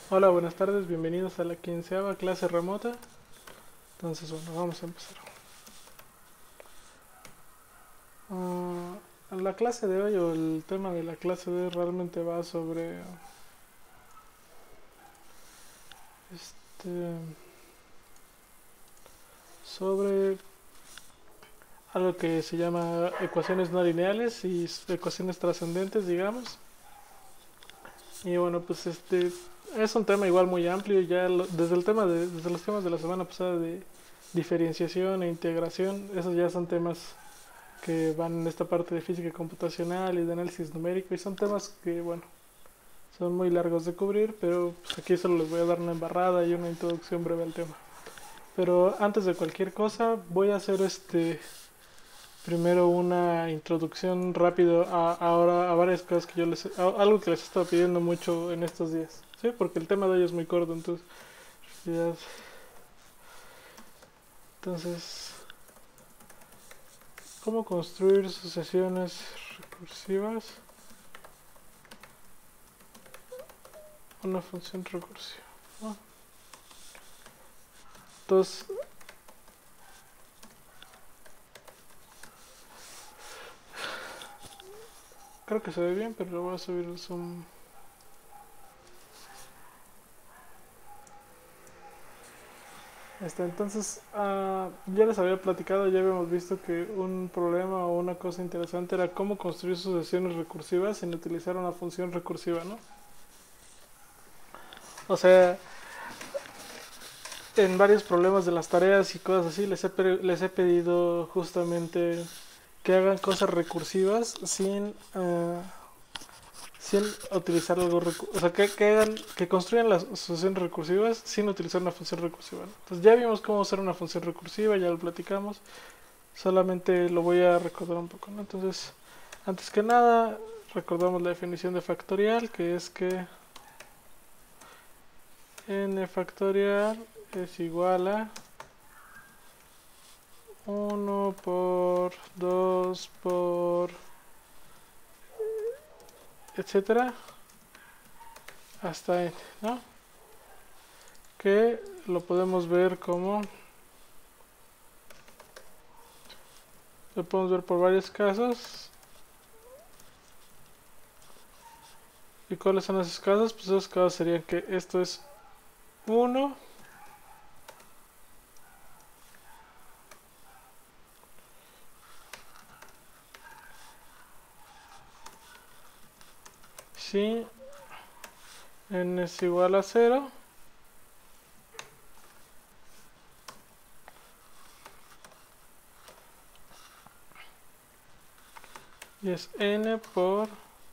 Hola, buenas tardes, bienvenidos a la 15ª clase remota. Entonces, bueno, vamos a empezar. La clase de hoy, o el tema de la clase de hoy, realmente va este, sobre algo que se llama ecuaciones no lineales y ecuaciones trascendentes, digamos. Y bueno, pues es un tema igual muy amplio, desde los temas de la semana pasada de diferenciación e integración, esos ya son temas que van en esta parte de física computacional y de análisis numérico, y son temas que, bueno, son muy largos de cubrir, pero pues aquí solo les voy a dar una embarrada y una introducción breve al tema. Pero antes de cualquier cosa, voy a hacer primero una introducción rápido ahora a varias cosas que algo que les he estado pidiendo mucho en estos días, ¿sí? Porque el tema de hoy es muy corto, ya- entonces, ¿cómo construir sucesiones recursivas? Una función recursiva, ¿no? Entonces, creo que se ve bien, pero lo voy a subir el zoom. Entonces, ya les había platicado, ya habíamos visto que un problema o una cosa interesante era cómo construir sucesiones recursivas sin utilizar una función recursiva, ¿no? O sea, en varios problemas de las tareas y cosas así, les he pedido justamente que hagan cosas recursivas sin utilizar algo o sea, que construyan las sucesiones recursivas sin utilizar una función recursiva, ¿no? Entonces ya vimos cómo usar una función recursiva, ya lo platicamos, solamente lo voy a recordar un poco, ¿no? Entonces, antes que nada, recordamos la definición de factorial, que es que n factorial es igual a 1 por 2 por etcétera hasta n, ¿no? Que lo podemos ver lo podemos ver por varios casos. ¿Y cuáles son esos casos? Pues esos casos serían que esto es 1 si n es igual a 0 y es n por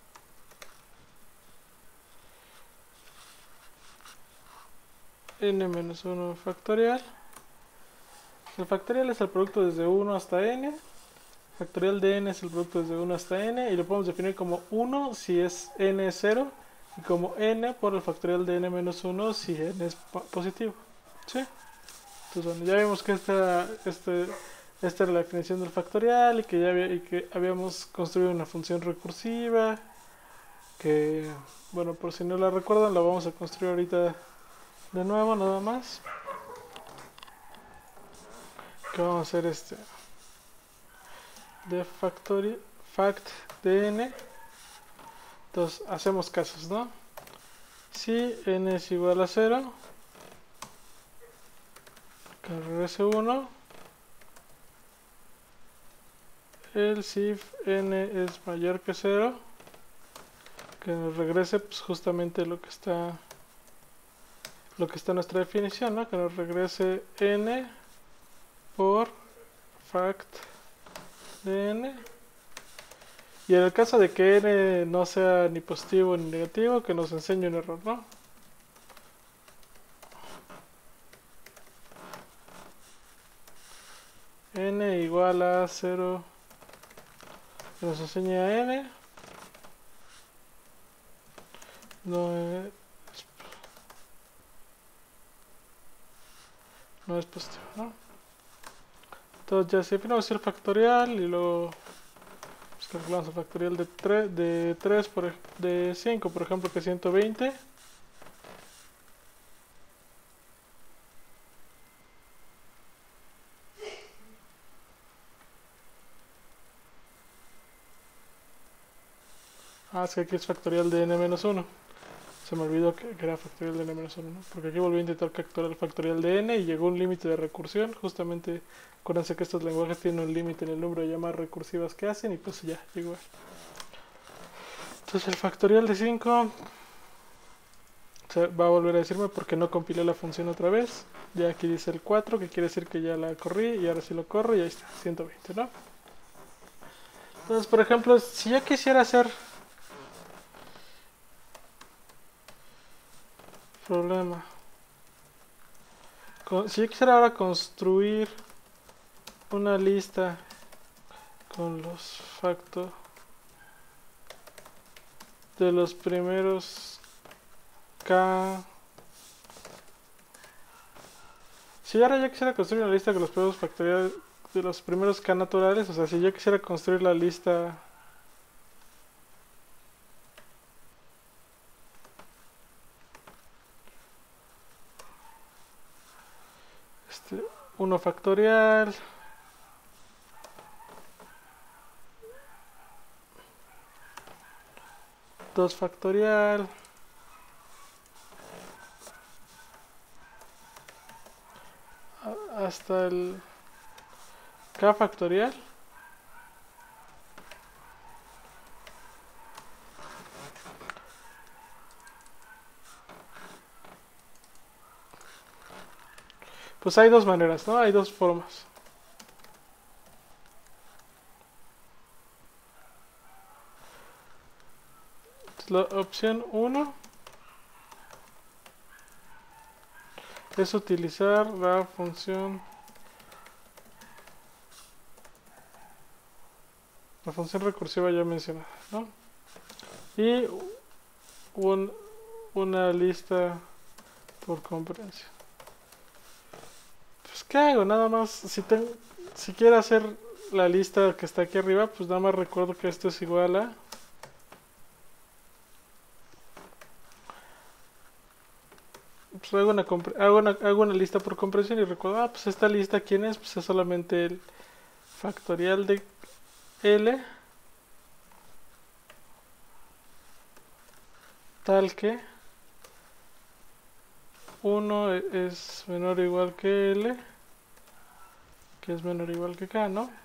n menos 1 factorial. El factorial es el producto desde 1 hasta n. El factorial de n es el producto desde 1 hasta n. Y lo podemos definir como 1 si es n es 0. Y como n por el factorial de n menos 1 si n es positivo. ¿Sí? Entonces, bueno, ya vimos que esta era la definición del factorial y que habíamos construido una función recursiva. Que, bueno, por si no la recuerdan, la vamos a construir ahorita de nuevo, nada más. Que vamos a hacer de fact de n. Entonces hacemos casos, ¿no? Si n es igual a 0, que regrese 1. El si n es mayor que 0, que nos regrese pues, justamente lo que está en nuestra definición, ¿no? Que nos regrese n por fact de n. Y en el caso de que n no sea ni positivo ni negativo, que nos enseñe un error, ¿no? N igual a 0, que nos enseña n, no es positivo, ¿no? Entonces ya si definimos el factorial y luego pues, calculamos el factorial de 5, por ejemplo, que es 120. Ah, es que aquí es factorial de n-1. Se me olvidó que era factorial de n-1, ¿no? Porque aquí volví a intentar capturar el factorial de n y llegó un límite de recursión. Justamente, acuérdense que estos lenguajes tienen un límite en el número de llamadas recursivas que hacen y pues ya, llegó. Entonces el factorial de 5 va a volver a decirme porque no compilé la función otra vez. Ya aquí dice el 4, que quiere decir que ya la corrí y ahora sí lo corro y ahí está, 120, ¿no? Entonces, por ejemplo, si yo quisiera hacer problema, si yo quisiera ahora construir una lista con los factos de los primeros K. Si ahora yo quisiera construir una lista con los primeros factoriales de los primeros K naturales, o sea, si yo quisiera construir la lista este 1 factorial, dos factorial, hasta el K factorial. Pues hay dos maneras, ¿no? Hay dos formas. La opción 1 es utilizar la función recursiva ya mencionada, ¿no? Y una lista por comprensión. Pues ¿qué hago? Nada más, si quiero hacer la lista que está aquí arriba, pues nada más recuerdo que esto es igual a pues hago una lista por comprensión y recuerdo, pues esta lista, ¿quién es? Pues es solamente el factorial de L tal que 1 es menor o igual que L, que es menor o igual que K, ¿no?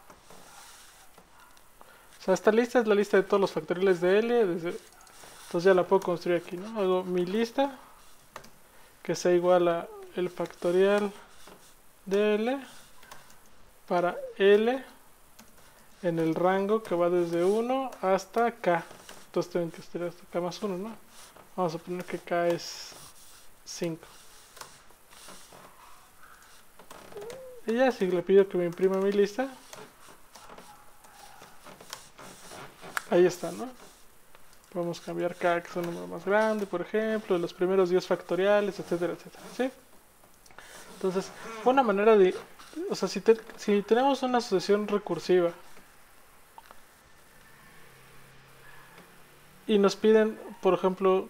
O sea, esta lista es la lista de todos los factoriales de L, entonces ya la puedo construir aquí, ¿no? Hago mi lista que sea igual a el factorial de L para L en el rango que va desde 1 hasta K. Entonces tengo que estar hasta K más 1, ¿no? Vamos a poner que K es 5. Y ya si le pido que me imprima mi lista, ahí está, ¿no? Podemos cambiar K que es un número más grande, por ejemplo, los primeros 10 factoriales, etcétera, etcétera, ¿sí? Entonces, fue una manera de... O sea, si tenemos una sucesión recursiva y nos piden, por ejemplo...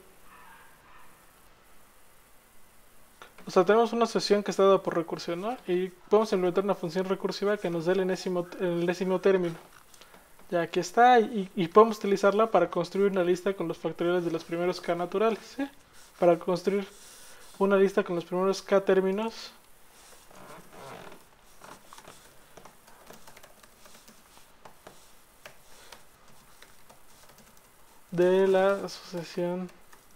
O sea, tenemos una sucesión que está dada por recursión, ¿no? Y podemos implementar una función recursiva que nos dé el enésimo término. Ya aquí está, y podemos utilizarla para construir una lista con los factoriales de los primeros K naturales, ¿sí? Para construir una lista con los primeros K términos de la sucesión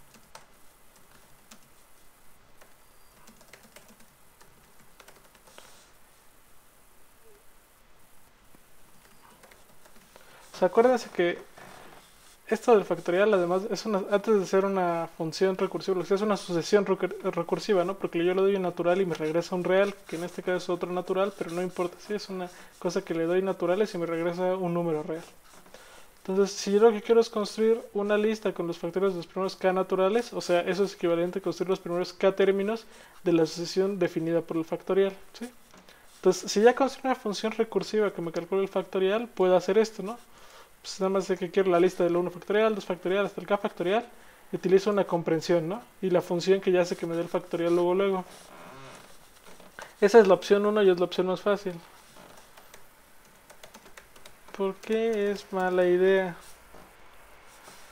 o sea, acuérdense que esto del factorial además es antes de ser una función recursiva, es una sucesión recursiva, ¿no? Porque yo le doy un natural y me regresa un real, que en este caso es otro natural, pero no importa, ¿sí? Es una cosa que le doy naturales y me regresa un número real. Entonces, si yo lo que quiero es construir una lista con los factores de los primeros K naturales, o sea, eso es equivalente a construir los primeros K términos de la sucesión definida por el factorial, ¿sí? Entonces, si ya construyo una función recursiva que me calcule el factorial, puedo hacer esto, ¿no? Pues nada más de que quiero la lista de lo 1 factorial, 2 factorial, hasta el K factorial, y utilizo una comprensión, ¿no? Y la función que ya hace que me dé el factorial luego. Esa es la opción 1 y es la opción más fácil. ¿Por qué es mala idea?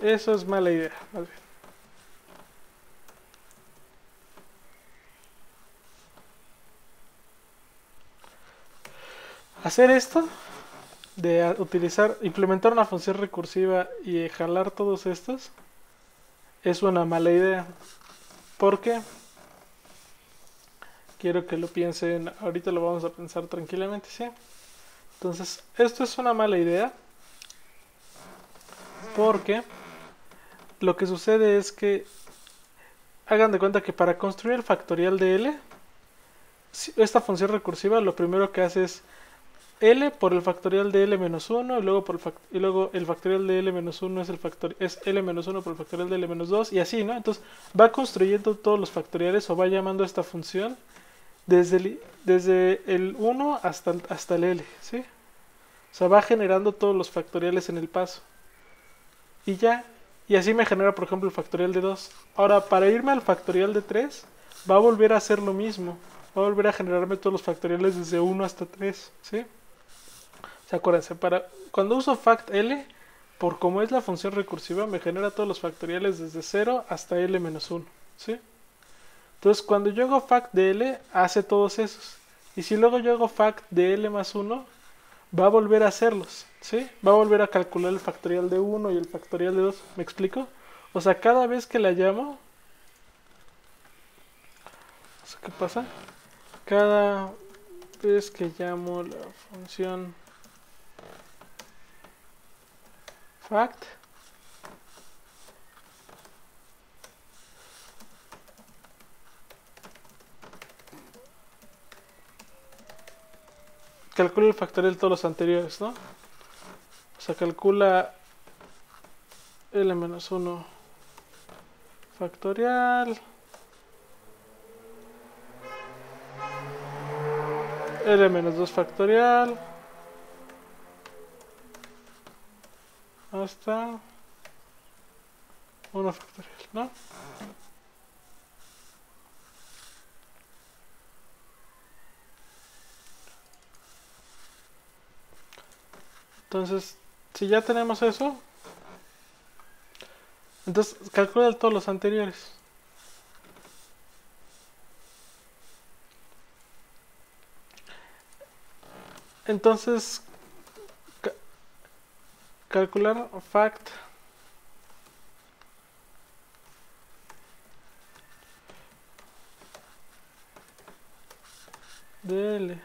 Eso es mala idea, más bien. Hacer esto de implementar una función recursiva y jalar todos estos es una mala idea. ¿Por qué? Quiero que lo piensen, ahorita lo vamos a pensar tranquilamente, ¿sí? Entonces, esto es una mala idea porque lo que sucede es que hagan de cuenta que para construir el factorial de L, esta función recursiva lo primero que hace es L por el factorial de L menos 1 y luego, el factorial de L menos 1 es L menos 1 por el factorial de L menos 2 y así, ¿no? Entonces va construyendo todos los factoriales o va llamando a esta función desde el 1 hasta el L, ¿sí? O sea, va generando todos los factoriales en el paso. Y ya, y así me genera, por ejemplo, el factorial de 2. Ahora, para irme al factorial de 3, va a volver a hacer lo mismo. Va a volver a generarme todos los factoriales desde 1 hasta 3, ¿sí? O sea, acuérdense, cuando uso factL, por como es la función recursiva, me genera todos los factoriales desde 0 hasta L menos 1, ¿sí? Entonces, cuando yo hago fact de L, hace todos esos. Y si luego yo hago fact de L más 1, va a volver a hacerlos, ¿sí? Va a volver a calcular el factorial de 1 y el factorial de 2. ¿Me explico? O sea, cada vez que la llamo... ¿Qué pasa? Cada vez que llamo la función fact, calcula el factorial de todos los anteriores, ¿no? O sea, calcula L menos 1 factorial, L menos 2 factorial, hasta 1 factorial, ¿no? Entonces, si ya tenemos eso, entonces calcula todos los anteriores. Entonces, calcular fact de L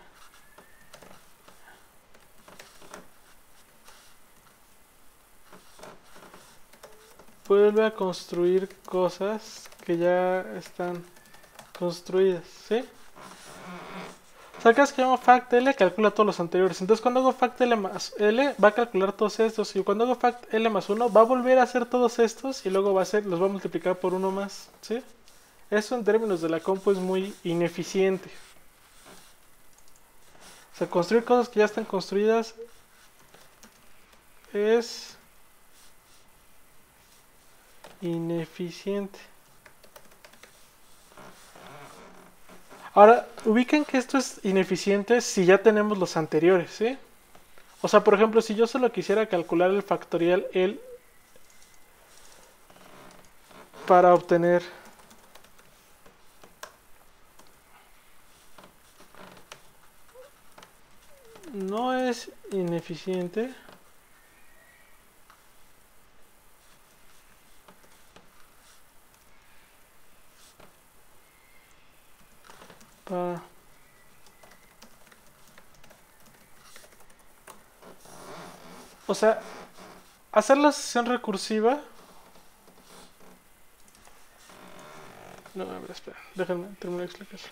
vuelve a construir cosas que ya están construidas, ¿sí? O sea, cada vez que llamo fact L, calcula todos los anteriores. Entonces, cuando hago fact L más L, va a calcular todos estos. Y cuando hago fact L más 1, va a volver a hacer todos estos y luego los va a multiplicar por uno más, ¿sí? Eso en términos de la compu es muy ineficiente. O sea, construir cosas que ya están construidas es ineficiente. Ahora, ubiquen que esto es ineficiente si ya tenemos los anteriores, ¿sí? O sea, por ejemplo, si yo solo quisiera calcular el factorial L para obtener no es ineficiente para o sea, hacer la sesión recursiva. No, a ver, espera, déjenme terminar de explicarlo.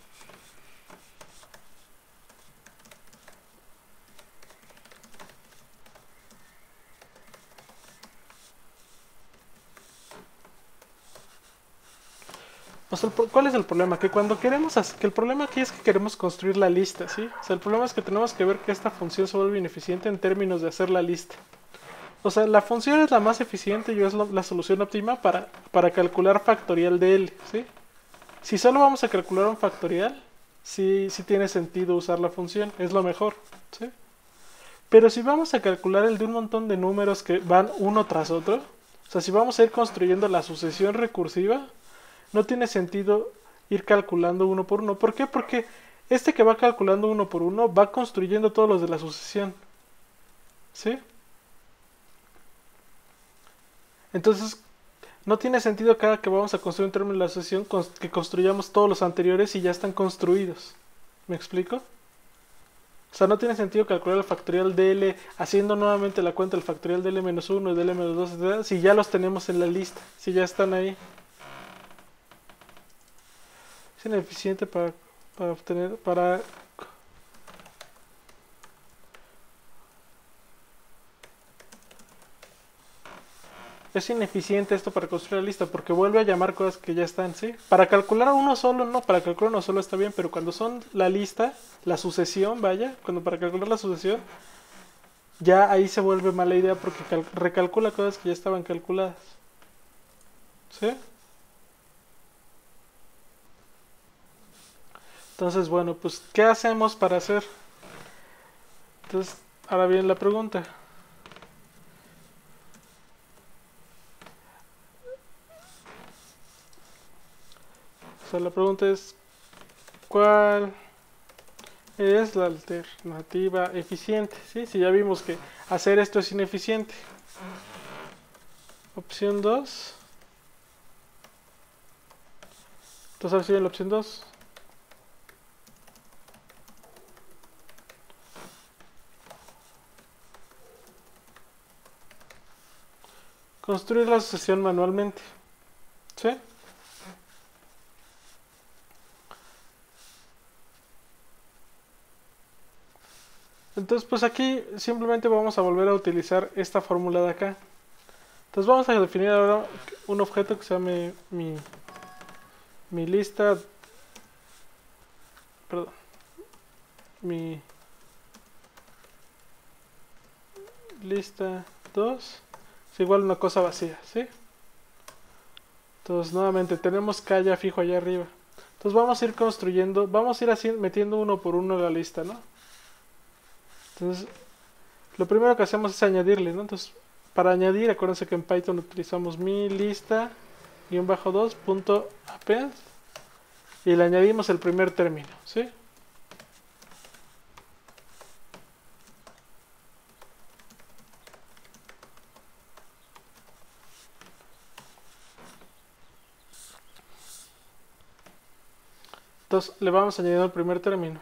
O sea, ¿cuál es el problema? Que cuando queremos que el problema aquí es que queremos construir la lista, ¿sí? O sea, el problema es que tenemos que ver que esta función se vuelve ineficiente en términos de hacer la lista. O sea, la función es la más eficiente y es la solución óptima para calcular factorial de L, ¿sí? Si solo vamos a calcular un factorial, sí tiene sentido usar la función, es lo mejor, ¿sí? Pero si vamos a calcular el de un montón de números que van uno tras otro, O sea, si vamos a ir construyendo la sucesión recursiva, no tiene sentido ir calculando uno por uno. ¿Por qué? Porque este que va calculando uno por uno va construyendo todos los de la sucesión. ¿Sí? Entonces, no tiene sentido cada que vamos a construir un término de la sucesión que construyamos todos los anteriores y ya están construidos. ¿Me explico? O sea, no tiene sentido calcular el factorial de L haciendo nuevamente la cuenta del factorial de L-1 y de L-2, etc., si ya los tenemos en la lista, si ya están ahí. Es ineficiente para obtener, Es ineficiente esto para construir la lista porque vuelve a llamar cosas que ya están, ¿sí? Para calcular uno solo, no, para calcular uno solo está bien, pero cuando son la lista, la sucesión, vaya, cuando para calcular la sucesión, ya ahí se vuelve mala idea porque recalcula cosas que ya estaban calculadas. ¿Sí? Entonces, bueno, pues, ¿qué hacemos para hacer? Entonces, ahora viene la pregunta. O sea, la pregunta es, ¿cuál es la alternativa eficiente? ¿Sí? Si ya vimos que hacer esto es ineficiente. Opción 2. Entonces, ahora sigue la opción 2. Construir la sucesión manualmente. ¿Sí? Entonces, pues aquí simplemente vamos a volver a utilizar esta fórmula de acá. Entonces vamos a definir ahora un objeto que se llame mi lista, perdón, mi lista 2 es igual a una cosa vacía, ¿sí? Entonces nuevamente tenemos K ya fijo allá arriba. Entonces vamos a ir construyendo, vamos a ir así, metiendo uno por uno la lista, ¿no? Entonces lo primero que hacemos es añadirle, ¿no? Entonces para añadir, acuérdense que en Python utilizamos mi lista-2.append y le añadimos el primer término, ¿sí? Entonces le vamos añadiendo el primer término.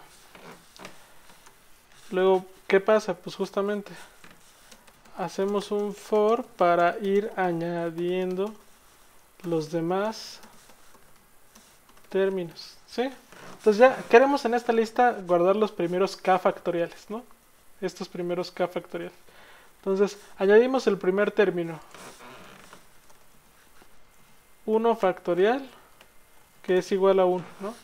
Luego, ¿qué pasa? Pues justamente hacemos un for para ir añadiendo los demás términos, ¿sí? Entonces ya queremos en esta lista guardar los primeros k factoriales, ¿no? Estos primeros k factoriales. Entonces añadimos el primer término, 1 factorial, que es igual a 1, ¿no?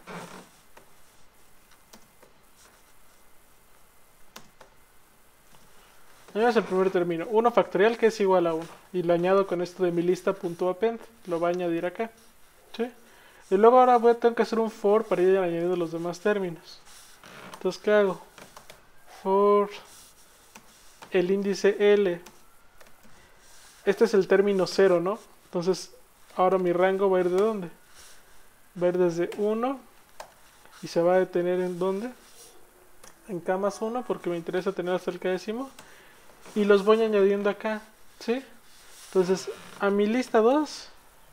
Añadimos el primer término, 1 factorial, que es igual a 1. Y lo añado con esto de mi lista.append, lo va a añadir acá, ¿sí? Y luego ahora tengo que hacer un for para ir añadiendo los demás términos. Entonces, ¿qué hago? For el índice L. Este es el término 0, ¿no? Entonces, ahora mi rango va a ir ¿de dónde? Va a ir desde 1 y se va a detener ¿en dónde? En K más 1 porque me interesa tener hasta el K décimo. Y los voy añadiendo acá, ¿sí? Entonces, a mi lista 2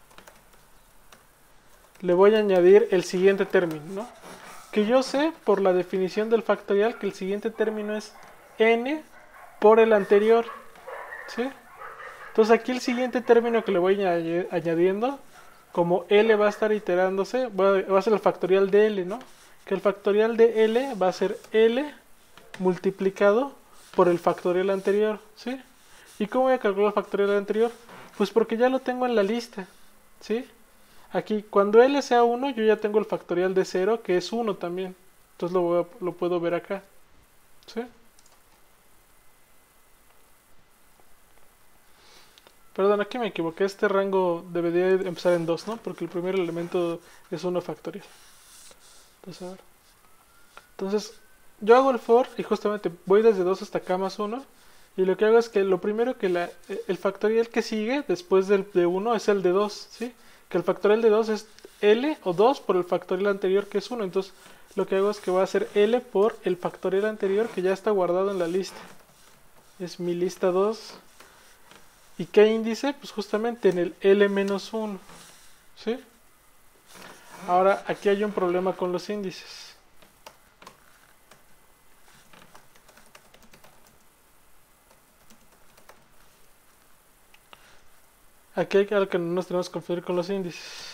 le voy a añadir el siguiente término, ¿no? Que yo sé por la definición del factorial que el siguiente término es n por el anterior, ¿sí? Entonces aquí el siguiente término que le voy añadiendo, como L va a estar iterándose, va a ser el factorial de L, ¿no? Que el factorial de L va a ser L multiplicado por el factorial anterior, ¿sí? ¿Y cómo voy a calcular el factorial anterior? Pues porque ya lo tengo en la lista, ¿sí? Aquí, cuando L sea 1, yo ya tengo el factorial de 0, que es 1 también. Entonces lo puedo ver acá, ¿sí? Perdón, aquí me equivoqué. Este rango debería empezar en 2, ¿no? Porque el primer elemento es 1 factorial. Entonces, a ver. Entonces, yo hago el for y justamente voy desde 2 hasta k más 1. Y lo que hago es que lo primero que el factorial que sigue después del de 1 es el de 2, ¿sí? Que el factorial de 2 es L o 2 por el factorial anterior que es 1. Entonces lo que hago es que voy a hacer L por el factorial anterior que ya está guardado en la lista. Es mi lista 2. ¿Y qué índice? Pues justamente en el L-1, ¿sí? Ahora aquí hay un problema con los índices. Aquí hay algo que no nos tenemos que confundir con los índices.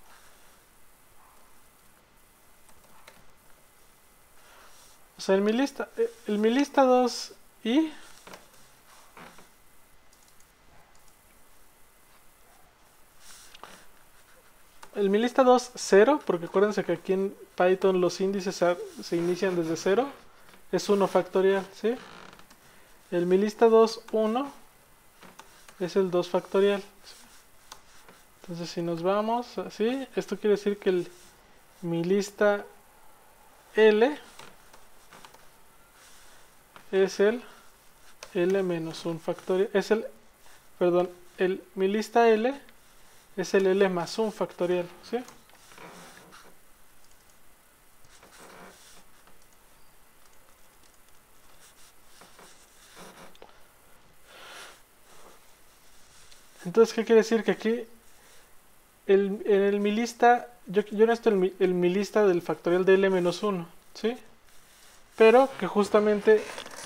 O sea, en mi lista 2i en mi lista 2, 0, porque acuérdense que aquí en Python los índices se inician desde 0, es 1 factorial, ¿sí? En mi lista 2, 1 es el 2 factorial. Entonces si nos vamos así, esto quiere decir que mi lista L es el L-1 factorial, perdón, mi lista L es el L+1 factorial, ¿sí? Entonces, ¿qué quiere decir? Que aquí, en mi lista, yo necesito mi lista del factorial de L-1, ¿sí? Pero que justamente,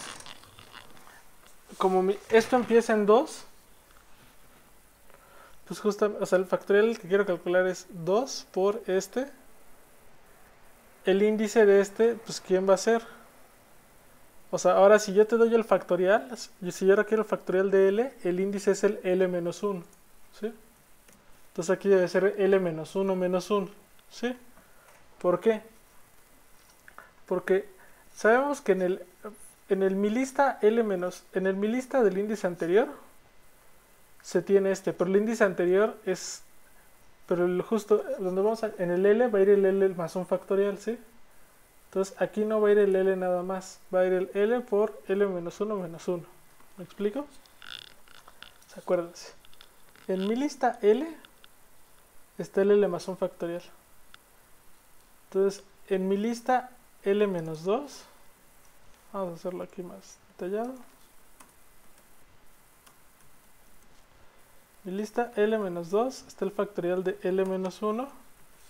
como esto empieza en 2, pues justamente, o sea, el factorial que quiero calcular es 2 por este. El índice de este, pues ¿quién va a ser? O sea, ahora si yo te doy el factorial, si yo ahora quiero el factorial de L, el índice es el L-1, ¿sí? Entonces aquí debe ser L-1 menos 1, ¿sí? ¿Por qué? Porque sabemos que en mi lista en el mi lista del índice anterior se tiene pero el índice anterior es, pero justo donde vamos en el L va a ir el L más un factorial, ¿sí? Entonces aquí no va a ir el L nada más, va a ir el L por L-1 menos 1. ¿Me explico? Acuérdense. En mi lista L está el L más un factorial. Entonces, en mi lista L menos 2, vamos a hacerlo aquí más detallado. Mi lista L menos 2 está el factorial de L menos 1.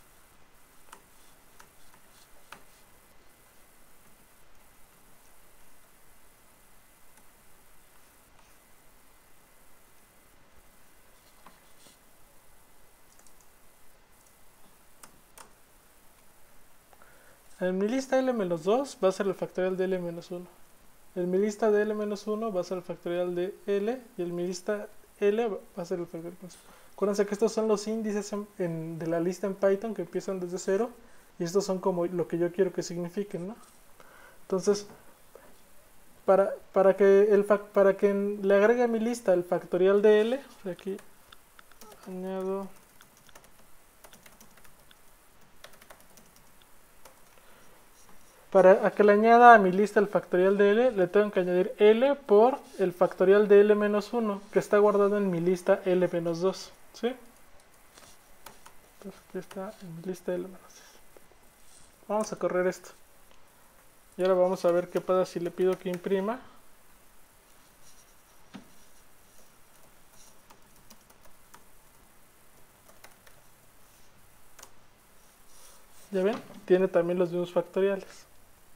En mi lista L menos 2 va a ser el factorial de L menos 1. En mi lista de L menos 1 va a ser el factorial de L. Y en mi lista L va a ser el factorial de L. Acuérdense que estos son los índices de la lista en Python que empiezan desde 0. Y estos son como lo que yo quiero que signifiquen, ¿no? Entonces, para que le agregue a mi lista el factorial de L, aquí añado... Para que le añada a mi lista el factorial de L, le tengo que añadir L por el factorial de L-1, que está guardado en mi lista L-2, ¿sí? Entonces aquí está en mi lista L-2. Vamos a correr esto. Y ahora vamos a ver qué pasa si le pido que imprima. ¿Ya ven? Tiene también los mismos factoriales.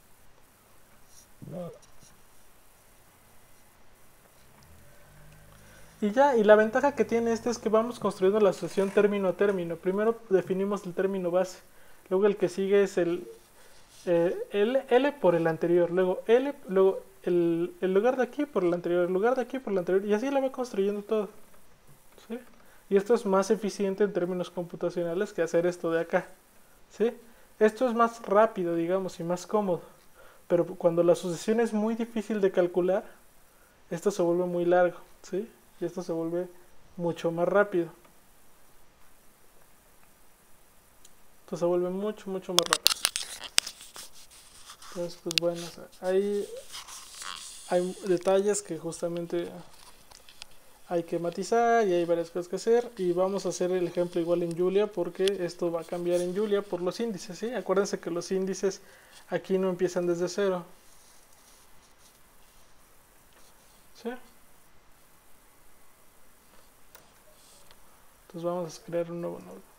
Y ya, y la ventaja que tiene es que vamos construyendo la asociación término a término. Primero definimos el término base, luego el que sigue es el L por el anterior, luego L, luego el lugar de aquí por el anterior, el lugar de aquí por el anterior, y así la va construyendo todo, ¿sí? Y esto es más eficiente en términos computacionales que hacer esto de acá, ¿sí? Esto es más rápido, digamos, y más cómodo, pero cuando la asociación es muy difícil de calcular, esto se vuelve muy largo, ¿sí? Y esto se vuelve mucho más rápido. Esto se vuelve mucho, mucho más rápido. Entonces, pues bueno, ahí hay detalles que justamente hay que matizar y hay varias cosas que hacer, y vamos a hacer el ejemplo igual en Julia porque esto va a cambiar en Julia por los índices, ¿sí? Acuérdense que los índices aquí no empiezan desde cero, ¿sí? Entonces vamos a crear un nuevo nodo.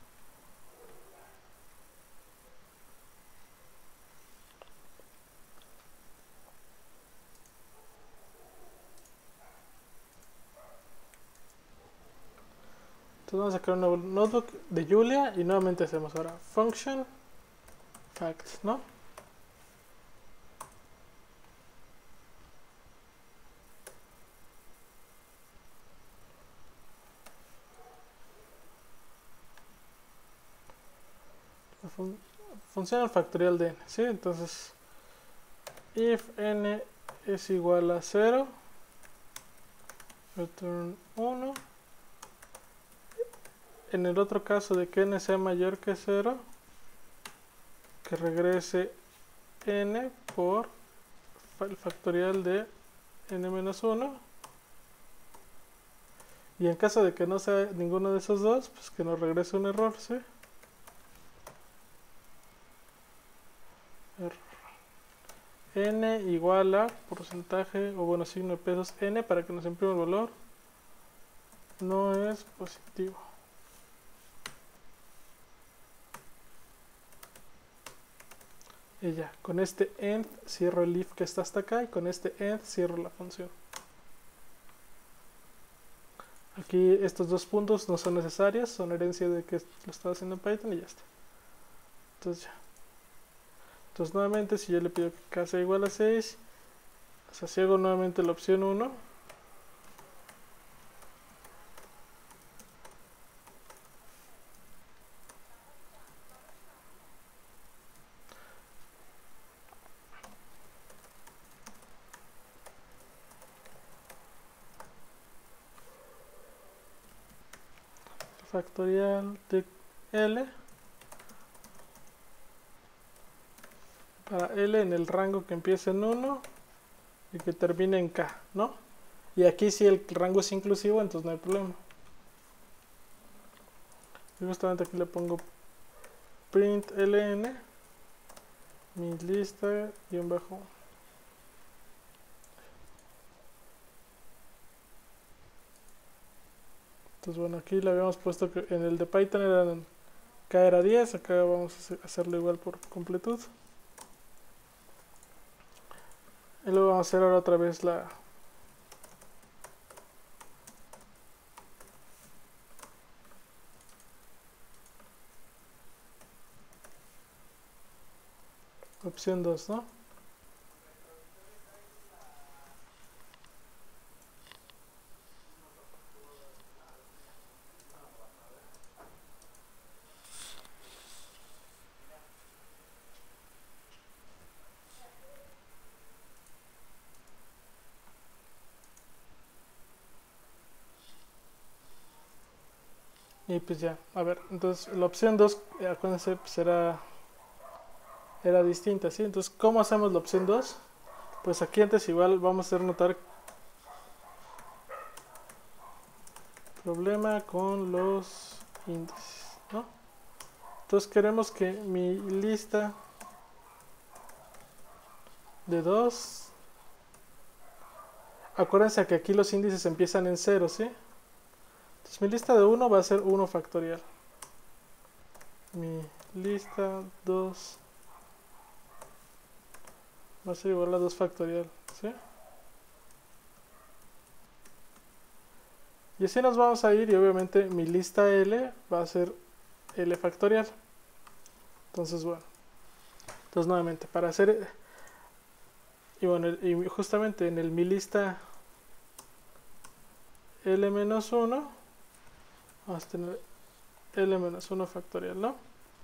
Entonces vamos a crear un nuevo notebook de Julia y nuevamente hacemos ahora function facts, ¿no? Funciona el factorial de n, ¿sí? Entonces if n es igual a 0, return 1. En el otro caso de que n sea mayor que 0, que regrese n por el factorial de n menos 1. Y en caso de que no sea ninguno de esos dos, pues que nos regrese un error, ¿sí? N igual a porcentaje, o bueno, signo de pesos n para que nos imprima el valor, no es positivo. Y ya, con este end cierro el if que está hasta acá y con este end cierro la función. Aquí estos dos puntos no son necesarios, son herencia de que lo estaba haciendo en Python y ya está. Entonces ya. Entonces nuevamente si yo le pido que k sea igual a 6, o sea, si hago nuevamente la opción 1, factorial de L para L en el rango que empieza en 1 y que termine en K, ¿no? Y aquí si el rango es inclusivo, entonces no hay problema. Y justamente aquí le pongo print ln mi lista guión bajo. Entonces bueno, aquí le habíamos puesto que en el de Python eran K era 10, acá vamos a hacerlo igual por completud. Y luego vamos a hacer ahora otra vez la opción 2, ¿no? Y pues ya, a ver, entonces la opción 2, acuérdense, pues era distinta, ¿sí? Entonces, ¿cómo hacemos la opción 2? Pues aquí antes igual vamos a hacer notar problema con los índices, ¿no? Entonces queremos que mi lista de 2, acuérdense que aquí los índices empiezan en 0, ¿sí? Entonces mi lista de 1 va a ser 1 factorial. Mi lista 2 va a ser igual a 2 factorial, ¿sí? Y así nos vamos a ir y obviamente mi lista L va a ser L factorial. Entonces bueno, entonces nuevamente para hacer, y bueno, y justamente en el mi lista L menos 1 vamos a tener L menos 1 factorial, ¿no?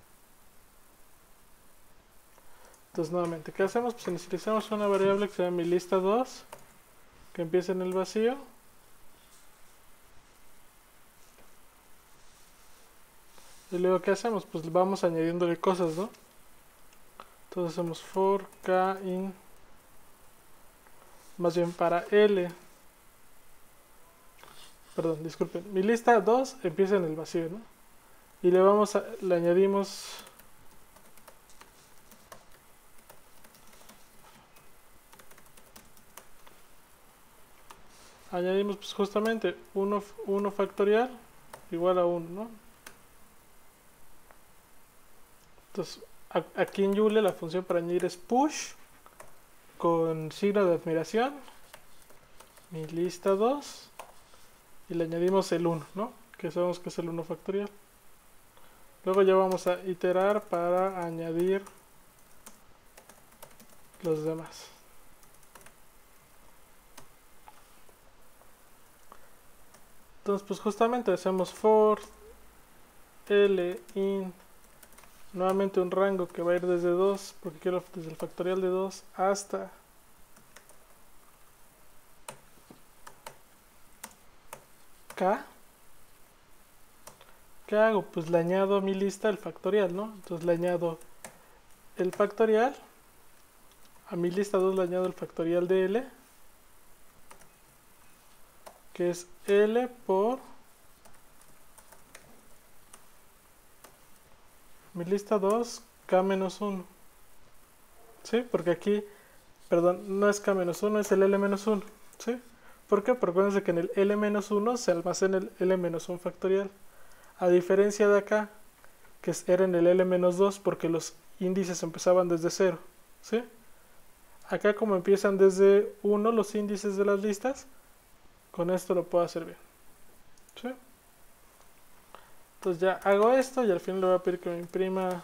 Entonces nuevamente, ¿qué hacemos? Pues inicializamos una variable que se llama mi lista 2, que empieza en el vacío. Y luego, ¿qué hacemos? Pues vamos añadiéndole cosas, ¿no? Entonces hacemos for k in más bien para L, perdón, disculpen, mi lista 2 empieza en el vacío, ¿no? Y le añadimos pues justamente 1 factorial igual a 1, ¿no? Entonces, aquí en Joule la función para añadir es push con signo de admiración, mi lista 2, y le añadimos el 1, ¿no? Que sabemos que es el 1 factorial. Luego ya vamos a iterar para añadir los demás. Entonces, pues justamente hacemos for L in nuevamente un rango que va a ir desde 2, porque quiero desde el factorial de 2 hasta K. ¿Qué hago? Pues le añado a mi lista el factorial, ¿no? Entonces le añado el factorial, a mi lista 2 le añado el factorial de L, que es L por mi lista 2 K menos 1. ¿Sí? Porque aquí, perdón, no es K menos 1, es el L menos 1. ¿Sí? ¿Por qué? Porque acuérdense que en el L menos 1 se almacena el L menos 1 factorial. A diferencia de acá, que era en el L menos 2, porque los índices empezaban desde 0. ¿Sí? Acá como empiezan desde 1 los índices de las listas, con esto lo puedo hacer bien. ¿Sí? Entonces ya hago esto y al final le voy a pedir que me imprima.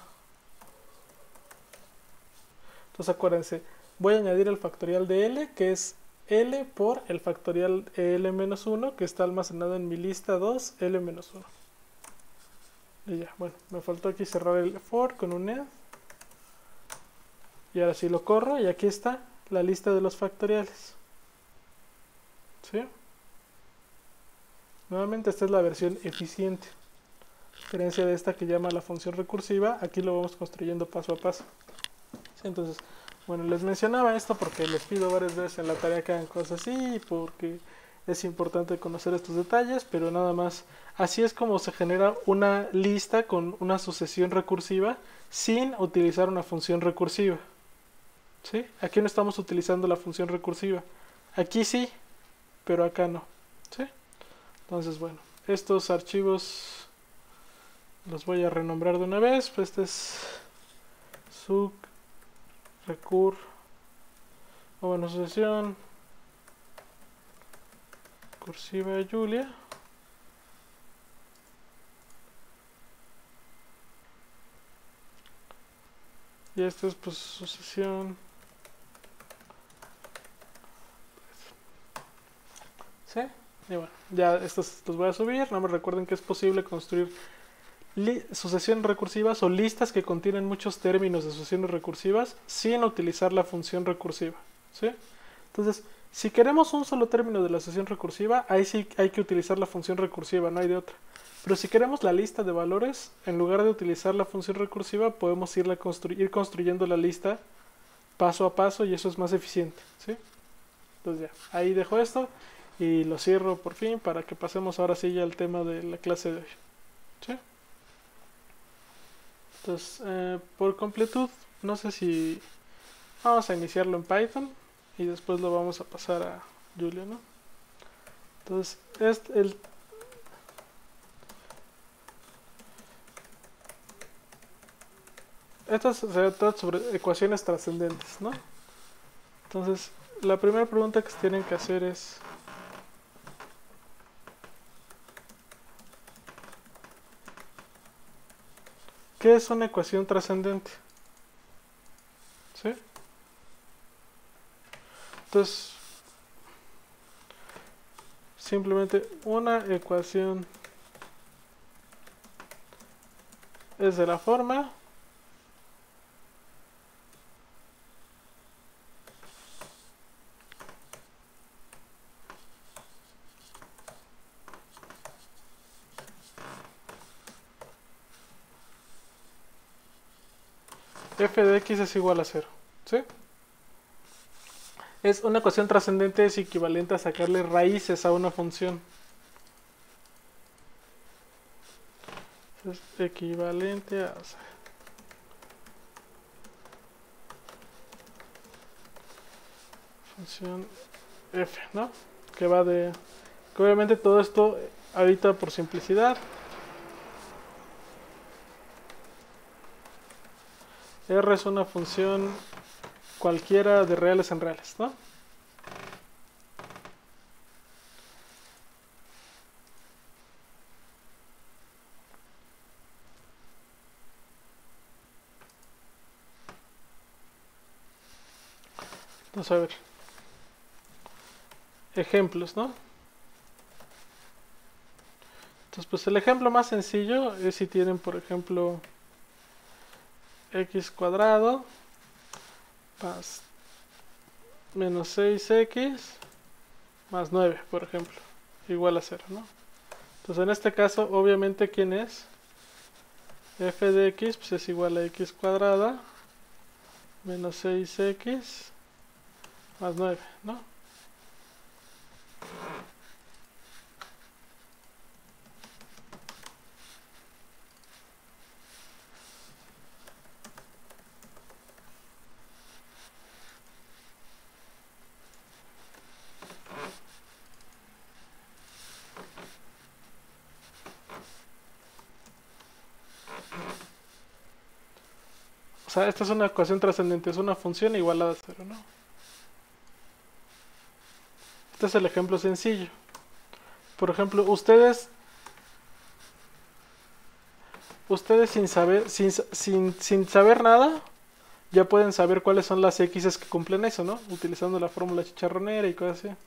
Entonces acuérdense, voy a añadir el factorial de L, que es L por el factorial L-1, que está almacenado en mi lista 2, L-1. Y ya, bueno, me faltó aquí cerrar el for con un end. Y ahora sí lo corro y aquí está la lista de los factoriales. ¿Sí? Nuevamente esta es la versión eficiente. A diferencia de esta que llama la función recursiva, aquí lo vamos construyendo paso a paso. ¿Sí? Entonces, bueno, les mencionaba esto porque les pido varias veces en la tarea que hagan cosas así, porque es importante conocer estos detalles, pero nada más. Así es como se genera una lista con una sucesión recursiva sin utilizar una función recursiva. ¿Sí? Aquí no estamos utilizando la función recursiva. Aquí sí, pero acá no. ¿Sí? Entonces, bueno, estos archivos los voy a renombrar de una vez. Pues este es suc recur, o bueno, sucesión recursiva de Julia. Y esto es pues sucesión. ¿Sí? Y bueno, ya estos los voy a subir. No me recuerden que es posible construir sucesiones recursivas o listas que contienen muchos términos de sucesiones recursivas sin utilizar la función recursiva. ¿Sí? Entonces, si queremos un solo término de la sucesión recursiva, ahí sí hay que utilizar la función recursiva, no hay de otra. Pero si queremos la lista de valores, en lugar de utilizar la función recursiva, podemos ir construyendo la lista paso a paso y eso es más eficiente. ¿Sí? Entonces ya, ahí dejo esto y lo cierro por fin para que pasemos ahora sí ya al tema de la clase de hoy. ¿Sí? Entonces, por completud, no sé si vamos a iniciarlo en Python y después lo vamos a pasar a Julia, ¿no? Entonces, esto se trata sobre ecuaciones trascendentes, ¿no? Entonces, la primera pregunta que se tienen que hacer es: ¿qué es una ecuación trascendente? ¿Sí? Entonces, simplemente una ecuación es de la forma f de x es igual a 0. ¿Sí? Es una ecuación trascendente, es equivalente a sacarle raíces a una función. Es equivalente a... función f, ¿no? Que va de... que obviamente todo esto, ahorita por simplicidad, R es una función cualquiera de reales en reales, ¿no? Entonces, a ver. Ejemplos, ¿no? Entonces, pues el ejemplo más sencillo es si tienen, por ejemplo, x cuadrado más menos 6x más 9, por ejemplo, igual a 0, ¿no? Entonces, en este caso, obviamente, ¿quién es? F de x pues es igual a x cuadrada menos 6x más 9, ¿no? O sea, esta es una ecuación trascendente, es una función igualada a 0, ¿no? Este es el ejemplo sencillo. Por ejemplo, ustedes sin saber nada, ya pueden saber cuáles son las x's que cumplen eso, ¿no? Utilizando la fórmula chicharronera y cosas así.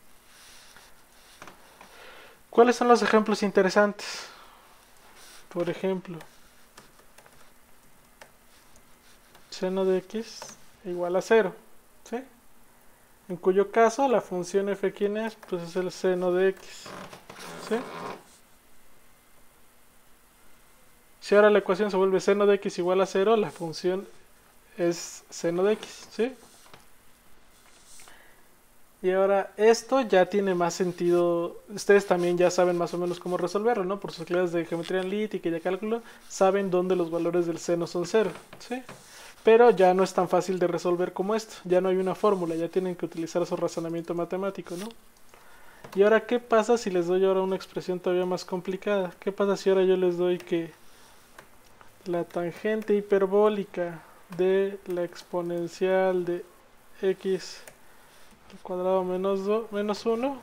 ¿Cuáles son los ejemplos interesantes? Por ejemplo, seno de x igual a 0, ¿sí? En cuyo caso la función f, ¿quién es? Pues es el seno de x, ¿sí? Si ahora la ecuación se vuelve seno de x igual a 0, la función es seno de x, ¿sí? Y ahora esto ya tiene más sentido, ustedes también ya saben más o menos cómo resolverlo, ¿no? Por sus clases de geometría analítica y de cálculo, saben dónde los valores del seno son 0, ¿sí? Pero ya no es tan fácil de resolver como esto, ya no hay una fórmula, ya tienen que utilizar su razonamiento matemático, ¿no? Y ahora, ¿qué pasa si les doy ahora una expresión todavía más complicada? ¿Qué pasa si ahora yo les doy que la tangente hiperbólica de la exponencial de x al cuadrado menos 1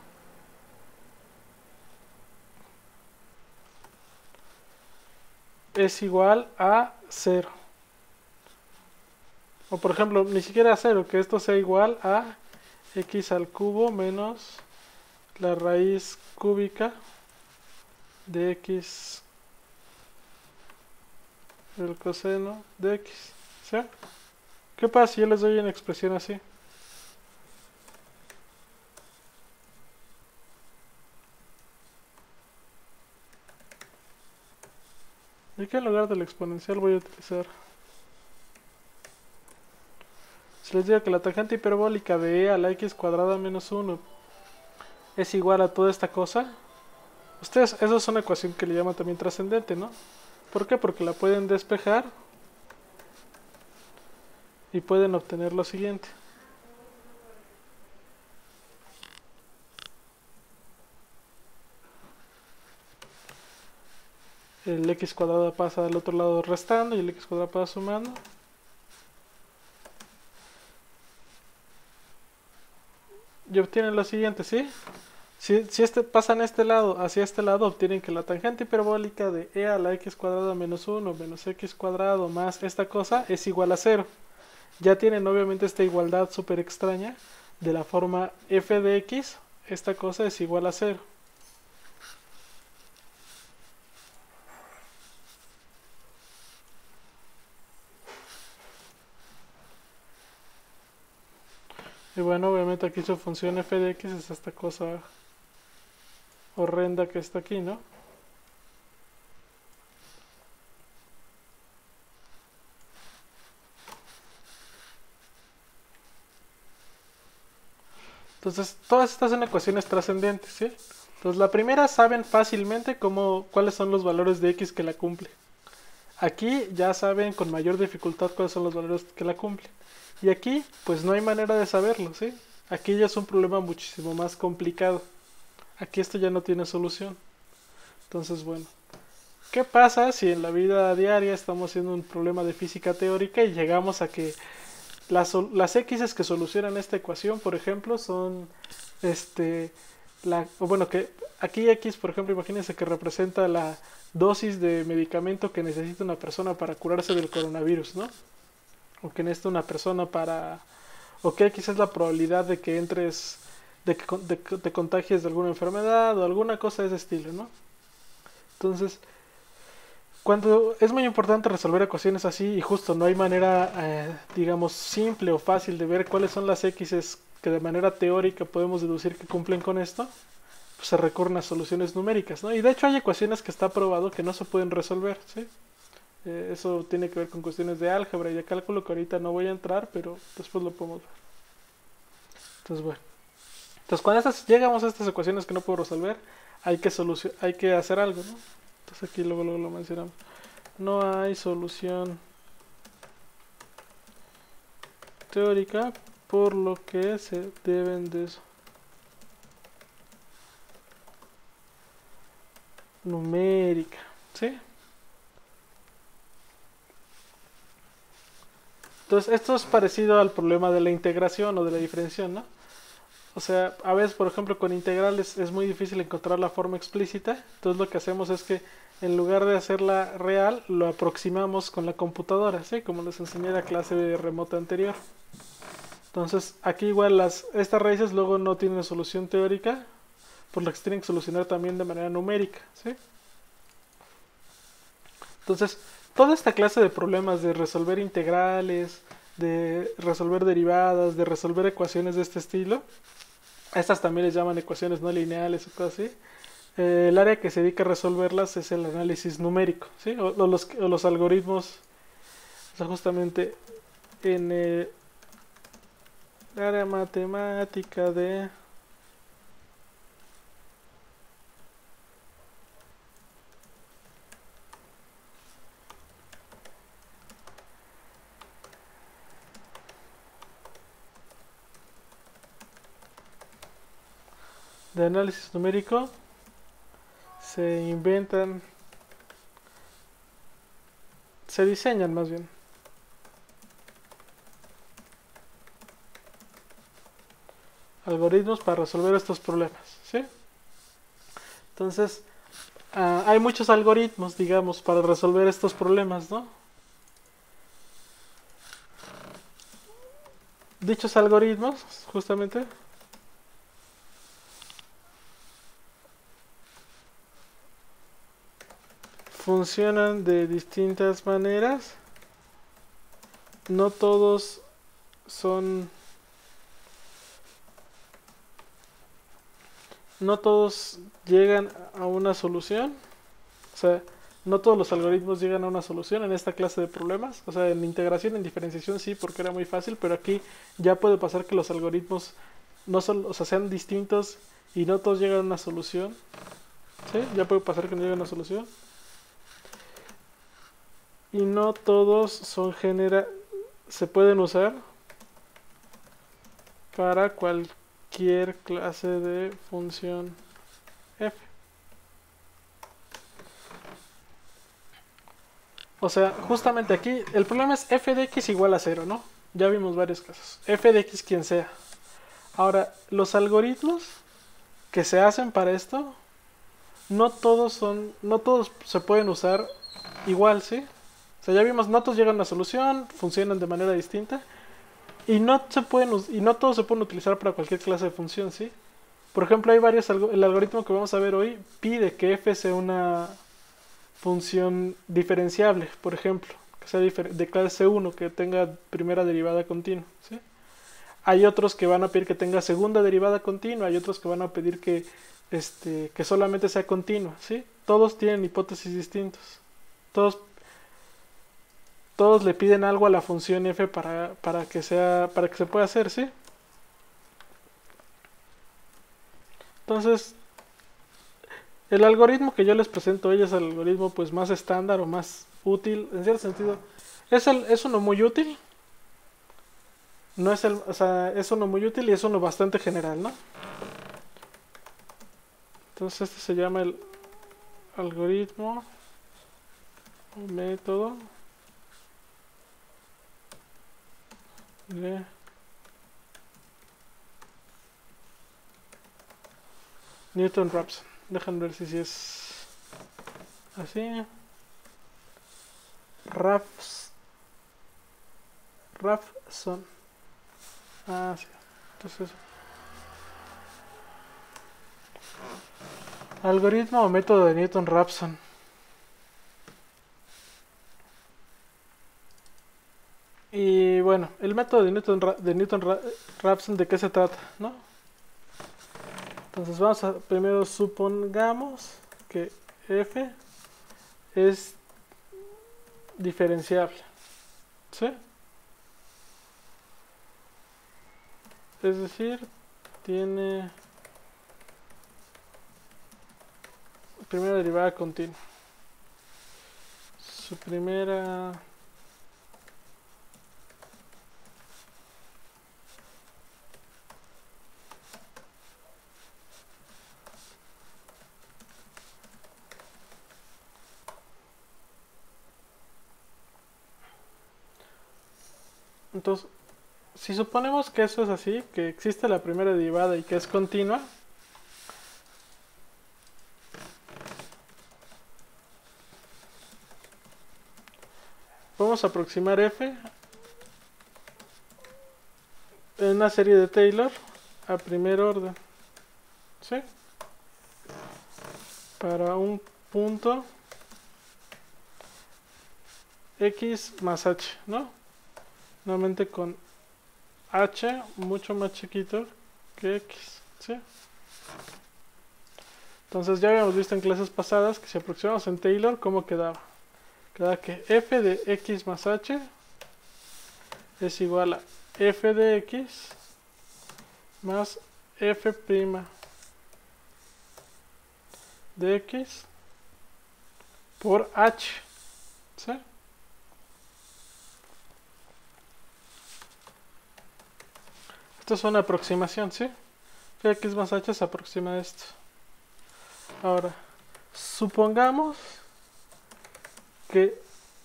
es igual a 0? O por ejemplo, ni siquiera a 0, que esto sea igual a x al cubo menos la raíz cúbica de x del coseno de x. ¿Sí? ¿Qué pasa si yo les doy una expresión así? Y que en lugar del exponencial voy a utilizar... Si les digo que la tangente hiperbólica de e a la x cuadrada menos 1 es igual a toda esta cosa, ustedes, eso es una ecuación que le llaman también trascendente, ¿no? ¿Por qué? Porque la pueden despejar y pueden obtener lo siguiente. El x cuadrado pasa al otro lado restando y el x cuadrado pasa sumando. Y obtienen lo siguiente, ¿sí? Si pasan este lado hacia este lado, obtienen que la tangente hiperbólica de e a la x cuadrada menos 1 menos x cuadrado más esta cosa es igual a 0. Ya tienen obviamente esta igualdad súper extraña de la forma f de x, esta cosa es igual a 0. Y bueno, obviamente aquí su función f de x es esta cosa horrenda que está aquí, ¿no? Entonces, todas estas son ecuaciones trascendentes, ¿sí? Entonces, la primera saben fácilmente cuáles son los valores de x que la cumplen. Aquí ya saben con mayor dificultad cuáles son los valores que la cumplen. Y aquí, pues no hay manera de saberlo, ¿sí? Aquí ya es un problema muchísimo más complicado. Aquí esto ya no tiene solución. Entonces, bueno, ¿qué pasa si en la vida diaria estamos haciendo un problema de física teórica y llegamos a que las x que solucionan esta ecuación, por ejemplo, son que aquí x, por ejemplo, imagínense que representa la dosis de medicamento que necesita una persona para curarse del coronavirus, ¿no? O que necesita una persona o que x es la probabilidad de que entres, de que te contagies de alguna enfermedad o alguna cosa de ese estilo, ¿no? Entonces, cuando es muy importante resolver ecuaciones así y justo no hay manera, digamos, simple o fácil de ver cuáles son las x's que de manera teórica podemos deducir que cumplen con esto, pues se recurren a soluciones numéricas, ¿no? Y de hecho hay ecuaciones que está probado que no se pueden resolver, ¿sí? Eso tiene que ver con cuestiones de álgebra y de cálculo que ahorita no voy a entrar, pero después lo podemos ver. Entonces, bueno. Entonces, cuando llegamos a estas ecuaciones que no puedo resolver, hay que hacer algo, ¿no? Entonces aquí luego lo mencionamos. No hay solución teórica, por lo que se deben de numérica, ¿sí? Entonces esto es parecido al problema de la integración o de la diferenciación, ¿no? O sea, a veces, por ejemplo, con integrales es muy difícil encontrar la forma explícita. Entonces lo que hacemos es que en lugar de hacerla real, lo aproximamos con la computadora, ¿sí? Como les enseñé en la clase de remota anterior. Entonces aquí igual estas raíces luego no tienen solución teórica, por lo que se tienen que solucionar también de manera numérica, ¿sí? Entonces, toda esta clase de problemas de resolver integrales, de resolver derivadas, de resolver ecuaciones de este estilo, estas también les llaman ecuaciones no lineales o cosas así. El área que se dedica a resolverlas es el análisis numérico, ¿sí? O los algoritmos, o sea, justamente en el área matemática de análisis numérico se diseñan más bien algoritmos para resolver estos problemas, ¿sí? Entonces, hay muchos algoritmos, digamos, para resolver estos problemas, ¿no? Dichos algoritmos, justamente, funcionan de distintas maneras. No todos son... No todos llegan a una solución. O sea, no todos los algoritmos llegan a una solución en esta clase de problemas. O sea, en integración, en diferenciación sí, porque era muy fácil, pero aquí ya puede pasar que los algoritmos no son, o sea, sean distintos y no todos llegan a una solución. ¿Sí? Ya puede pasar que no lleguen a una solución. Y no todos se pueden usar para cualquier clase de función f. O sea, justamente aquí el problema es f de x igual a 0, ¿no? Ya vimos varios casos. F de x quien sea. Ahora, los algoritmos que se hacen para esto, no todos se pueden usar igual, ¿sí? O sea, ya vimos, no todos llegan a una solución, funcionan de manera distinta. Y no todos se pueden utilizar para cualquier clase de función, ¿sí? Por ejemplo, el algoritmo que vamos a ver hoy pide que f sea una función diferenciable, por ejemplo, que sea de clase 1, que tenga primera derivada continua, ¿sí? Hay otros que van a pedir que tenga segunda derivada continua, hay otros que van a pedir que solamente sea continua, ¿sí? Todos tienen hipótesis distintos. Todos le piden algo a la función f para que se pueda hacer, ¿sí? Entonces, el algoritmo que yo les presento hoy es el algoritmo pues más estándar o más útil, en cierto sentido. Es uno muy útil. No es o sea, es uno muy útil y es uno bastante general, ¿no? Entonces este se llama el algoritmo o método de Newton-Raphson. Déjenme ver si es así. Raphson. Ah, sí. Entonces, algoritmo o método de Newton-Raphson. Y bueno, el método de Newton-Raphson, ¿de qué se trata? ¿No? Entonces vamos a, primero supongamos que f es diferenciable, ¿sí? Es decir, tiene primera derivada continua. Su primera entonces, si suponemos que eso es así, que existe la primera derivada y que es continua, vamos a aproximar f en una serie de Taylor a primer orden, ¿sí? Para un punto x más h, ¿no? Nuevamente con h mucho más chiquito que x, ¿sí? Entonces ya habíamos visto en clases pasadas que si aproximamos en Taylor, ¿cómo quedaba? Queda que f de x más h es igual a f de x más f' de x por h, ¿sí? Esto es una aproximación, ¿sí? F de x más h se aproxima a esto. Ahora, supongamos que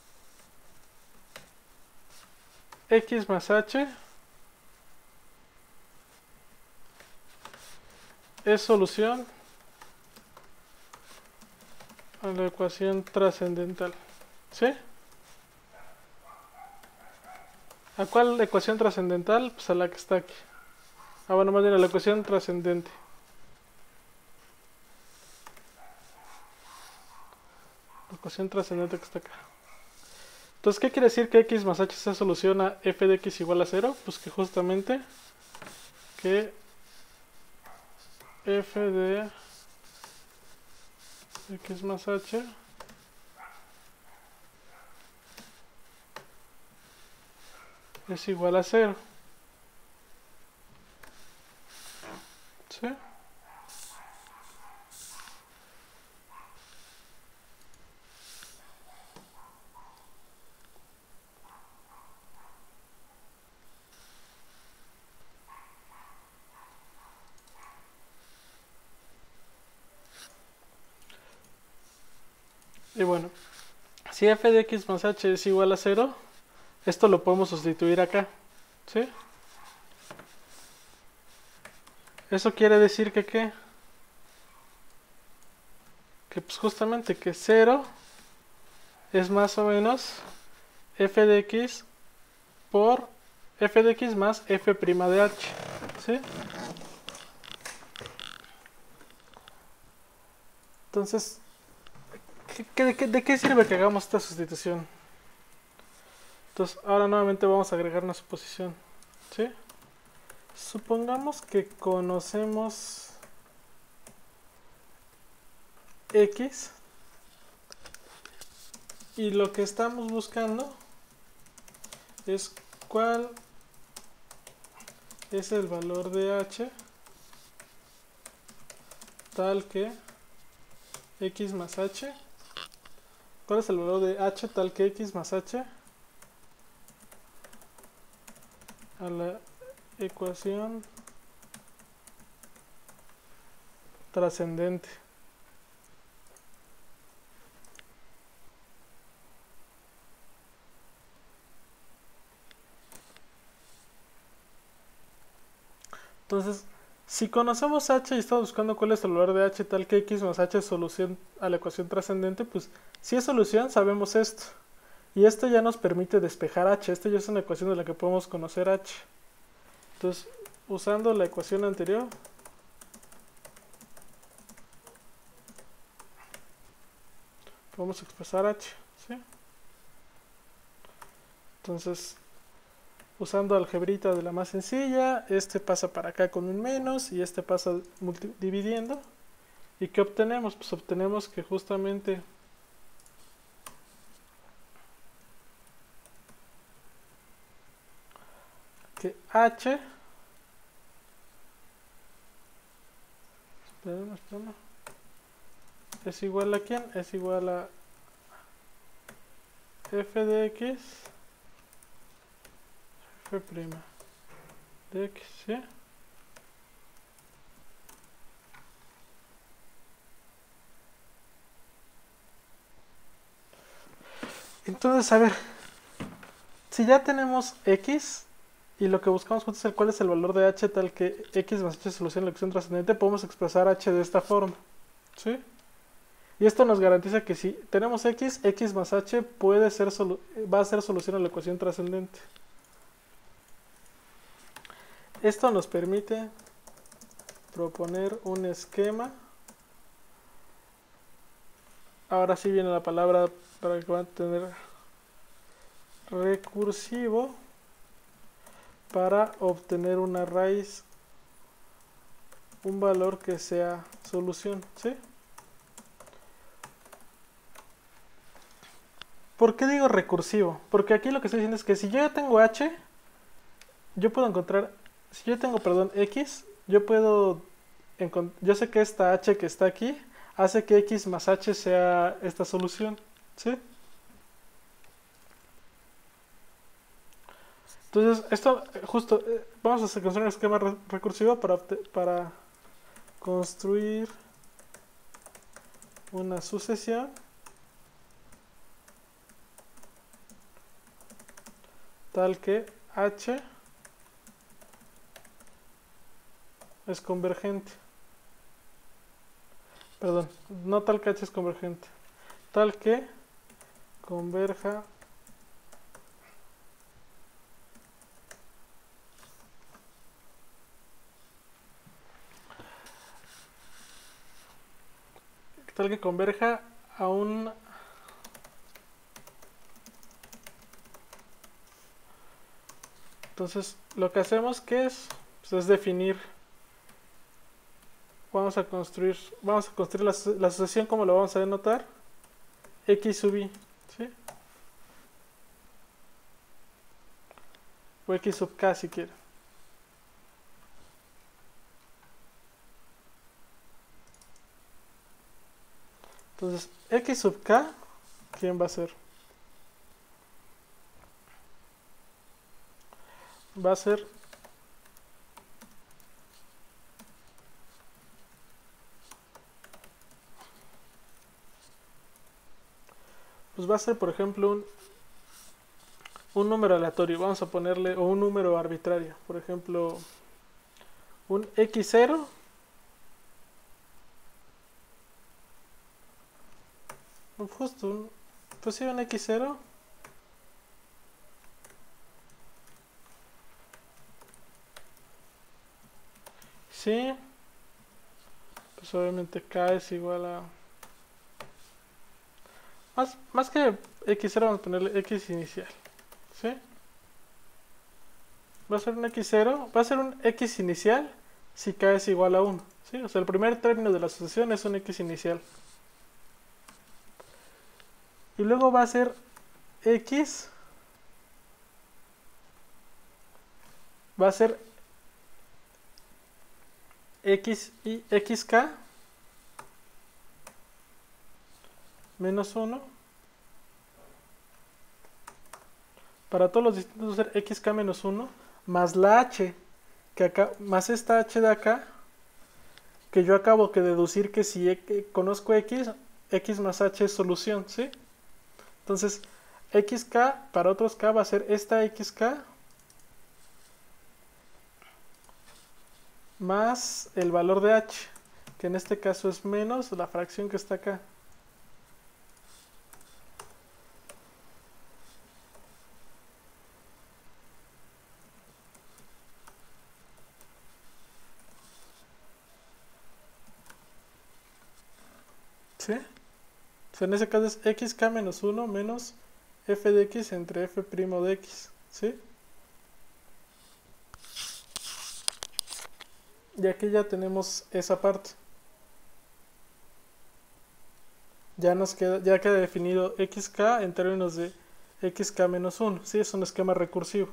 x más h es solución a la ecuación trascendental, ¿sí? ¿A cuál ecuación trascendental? Pues a la que está aquí. Ah, bueno, más bien a la ecuación trascendente. La ecuación trascendente que está acá. Entonces, ¿qué quiere decir que x más h se soluciona a f de x igual a 0? Pues que justamente que f de x más h es igual a 0. ¿Sí? Y bueno, si f de x más h es igual a 0, esto lo podemos sustituir acá, ¿sí? Eso quiere decir que ¿qué? Que pues justamente que 0 es más o menos f de x por f de x más f' de h, ¿sí? Entonces, ¿de qué sirve que hagamos esta sustitución? Entonces, ahora nuevamente vamos a agregar una suposición, ¿sí? Supongamos que conocemos x y lo que estamos buscando es cuál es el valor de h tal que x más h. ¿Cuál es el valor de h tal que x más h? A la ecuación trascendente. Entonces, si conocemos h y estamos buscando cuál es el valor de h tal que x más h es solución a la ecuación trascendente, pues si es solución sabemos esto. Y esto ya nos permite despejar h. Esto ya es una ecuación de la que podemos conocer h. Entonces, usando la ecuación anterior, podemos expresar h, ¿sí? Entonces, usando algebrita de la más sencilla, este pasa para acá con un menos y este pasa dividiendo. ¿Y qué obtenemos? Pues obtenemos que justamente que h es igual a ¿quién? Es igual a f de x f' de x, ¿sí? Entonces, a ver, si ya tenemos x y lo que buscamos juntos es cuál es el valor de h tal que x más h soluciona la ecuación trascendente, podemos expresar h de esta forma, ¿sí? Y esto nos garantiza que si tenemos x más h va a ser solución a la ecuación trascendente. Esto nos permite proponer un esquema. Ahora sí viene la palabra para que van a tener recursivo para obtener una raíz, un valor que sea solución, ¿sí? ¿Por qué digo recursivo? Porque aquí lo que estoy diciendo es que si yo ya tengo h, yo puedo encontrar, si yo tengo, perdón, x, yo sé que esta h que está aquí hace que x más h sea esta solución, ¿sí? Entonces, esto justo, vamos a construir un esquema recursivo para construir una sucesión tal que h es convergente. Perdón, no tal que h es convergente, tal que converja a un entonces lo que hacemos que es, pues, es definir, vamos a construir la sucesión. Como lo vamos a denotar, x sub i, ¿sí? O x sub k si quieren. Entonces, x sub k, ¿quién va a ser? Va a ser pues va a ser, por ejemplo, un número aleatorio, vamos a ponerle, o un número arbitrario, por ejemplo, un x0 justo pues sí, un x0 sí, pues obviamente k es igual a más que x0 vamos a ponerle x inicial, ¿sí? Va a ser un x0, va a ser un x inicial si k es igual a 1, ¿sí? O sea, el primer término de la sucesión es un x inicial. Y luego va a ser x, va a ser x y xk menos 1. Para todos los distintos va a ser xk menos 1 más la h, que acá, más esta h de acá, que yo acabo de deducir que si conozco x más h es solución, ¿sí? Entonces, xk para otros k va a ser esta xk más el valor de h, que en este caso es menos la fracción que está acá. ¿Sí? O sea, en ese caso es xk menos 1 menos f de x entre f' de x. ¿Sí? Y aquí ya tenemos esa parte. Ya queda definido xk en términos de xk menos 1. ¿Sí? Es un esquema recursivo.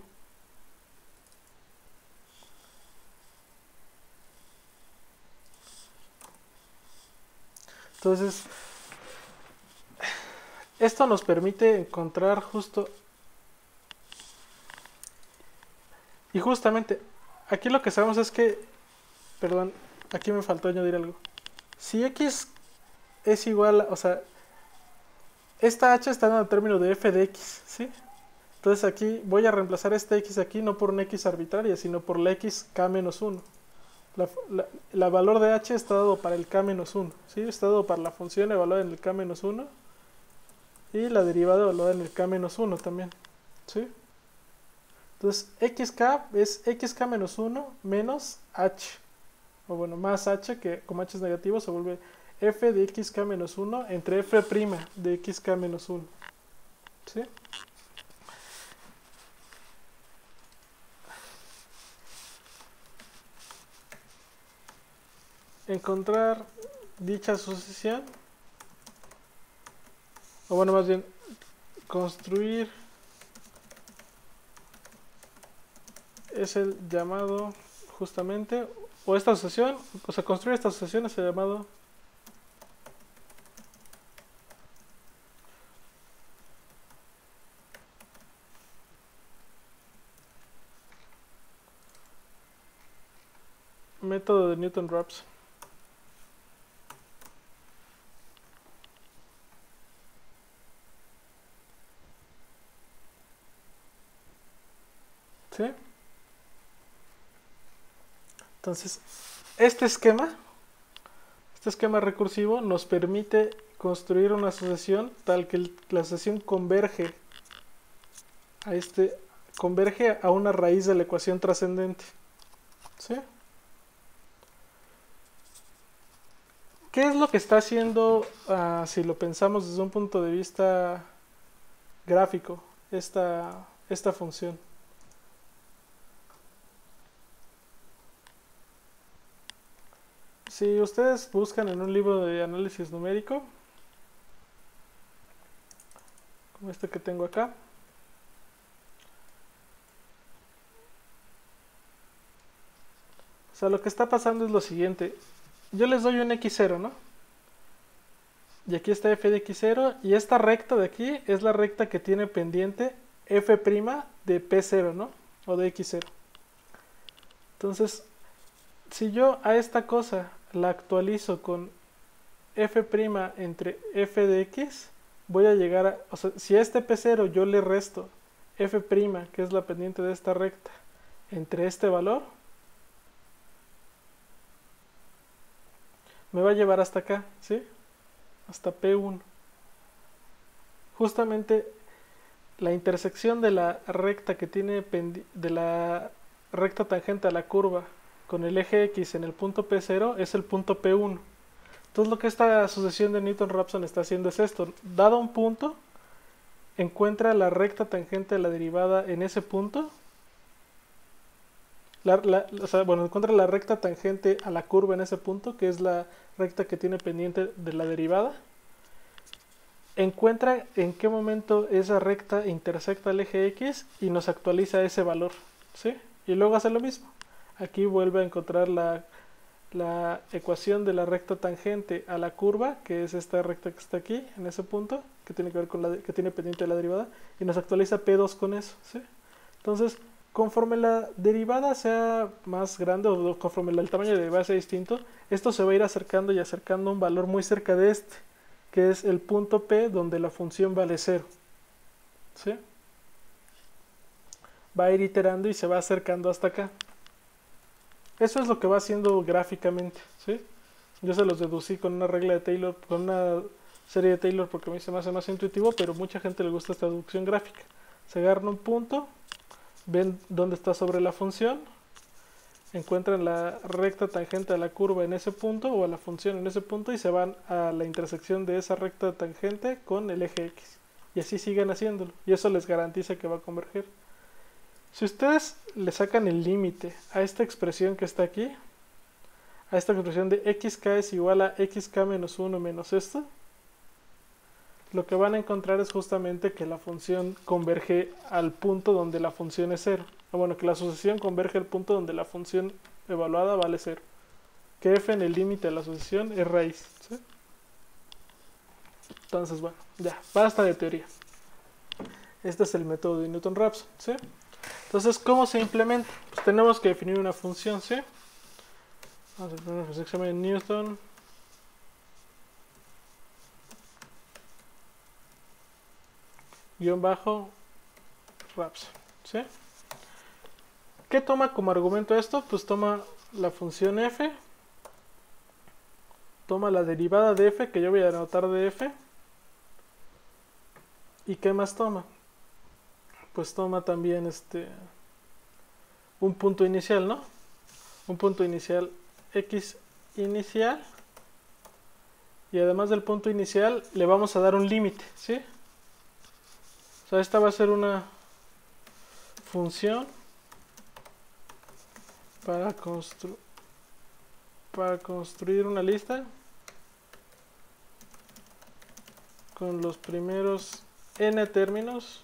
Entonces, esto nos permite encontrar justo... Y justamente, aquí lo que sabemos es que... Perdón, aquí me faltó añadir algo. Si x es igual, o sea, esta h está en el término de f de x, ¿sí? Entonces aquí voy a reemplazar este x aquí no por una x arbitraria, sino por la x k menos 1. La valor de h está dado para el k menos 1, ¿sí? Está dado para la función evaluada en el k menos 1 y la derivada evaluada en el k menos 1 también, ¿sí? Entonces xk es xk menos 1 menos h, o bueno, más h, que como h es negativo se vuelve f de xk menos 1 entre f' de xk menos 1, ¿sí? Encontrar dicha sucesión, o bueno, más bien construir es el llamado justamente, o esta sucesión, o sea, construir esta sucesión es el llamado método de Newton-Raphson. ¿Sí? Entonces, este esquema recursivo nos permite construir una sucesión tal que la sucesión converge a una raíz de la ecuación trascendente. ¿Sí? ¿Qué es lo que está haciendo, si lo pensamos desde un punto de vista gráfico, esta función? Si ustedes buscan en un libro de análisis numérico, como este que tengo acá, o sea, lo que está pasando es lo siguiente. Yo les doy un x0, ¿no? Y aquí está f de x0, y esta recta de aquí es la recta que tiene pendiente f' de p0, ¿no? O de x0. Entonces, si yo a esta cosa la actualizo con f' entre f de x, voy a llegar a... O sea, si a este p0 yo le resto f', que es la pendiente de esta recta, entre este valor, me va a llevar hasta acá, ¿sí? Hasta P1. Justamente la intersección de la recta que tiene de la recta tangente a la curva con el eje X en el punto P0 es el punto P1. Entonces lo que esta sucesión de Newton-Raphson está haciendo es esto. Dado un punto, encuentra la recta tangente a la derivada en ese punto. O sea, bueno, encuentra la recta tangente a la curva en ese punto, que es la recta que tiene pendiente de la derivada. Encuentra en qué momento esa recta intersecta el eje X y nos actualiza ese valor, ¿sí? Y luego hace lo mismo. Aquí vuelve a encontrar la ecuación de la recta tangente a la curva, que es esta recta que está aquí, en ese punto, que tiene que ver con que tiene pendiente la derivada, y nos actualiza P2 con eso, ¿sí? Entonces, conforme la derivada sea más grande o conforme el tamaño de la derivada sea distinto, esto se va a ir acercando y acercando a un valor muy cerca de este, que es el punto P donde la función vale 0, ¿sí? Va a ir iterando y se va acercando hasta acá. Eso es lo que va haciendo gráficamente, ¿sí? Yo se los deducí con una regla de Taylor, con una serie de Taylor porque a mí se me hace más intuitivo, pero mucha gente le gusta esta deducción gráfica. Se agarra un punto, ven dónde está sobre la función, encuentran la recta tangente a la curva en ese punto o a la función en ese punto y se van a la intersección de esa recta tangente con el eje X. Y así siguen haciéndolo. Y eso les garantiza que va a converger. Si ustedes le sacan el límite a esta expresión que está aquí, a esta expresión de xk es igual a xk menos 1 menos esto, lo que van a encontrar es justamente que la función converge al punto donde la función es 0. O bueno, que la sucesión converge al punto donde la función evaluada vale 0. Que f en el límite de la sucesión es raíz, ¿sí? Entonces, bueno, ya, basta de teoría. Este es el método de Newton-Raphson, ¿sí? Entonces, ¿cómo se implementa? Pues tenemos que definir una función, ¿sí? Vamos a poner una función que se llama Newton Raphson, ¿sí? ¿Qué toma como argumento esto? Pues toma la función f, toma la derivada de f, que yo voy a anotar de f, ¿y qué más toma? Pues toma también un punto inicial, ¿no? Un punto inicial x inicial, y además del punto inicial le vamos a dar un límite, ¿sí? O sea, esta va a ser una función para construir una lista con los primeros n términos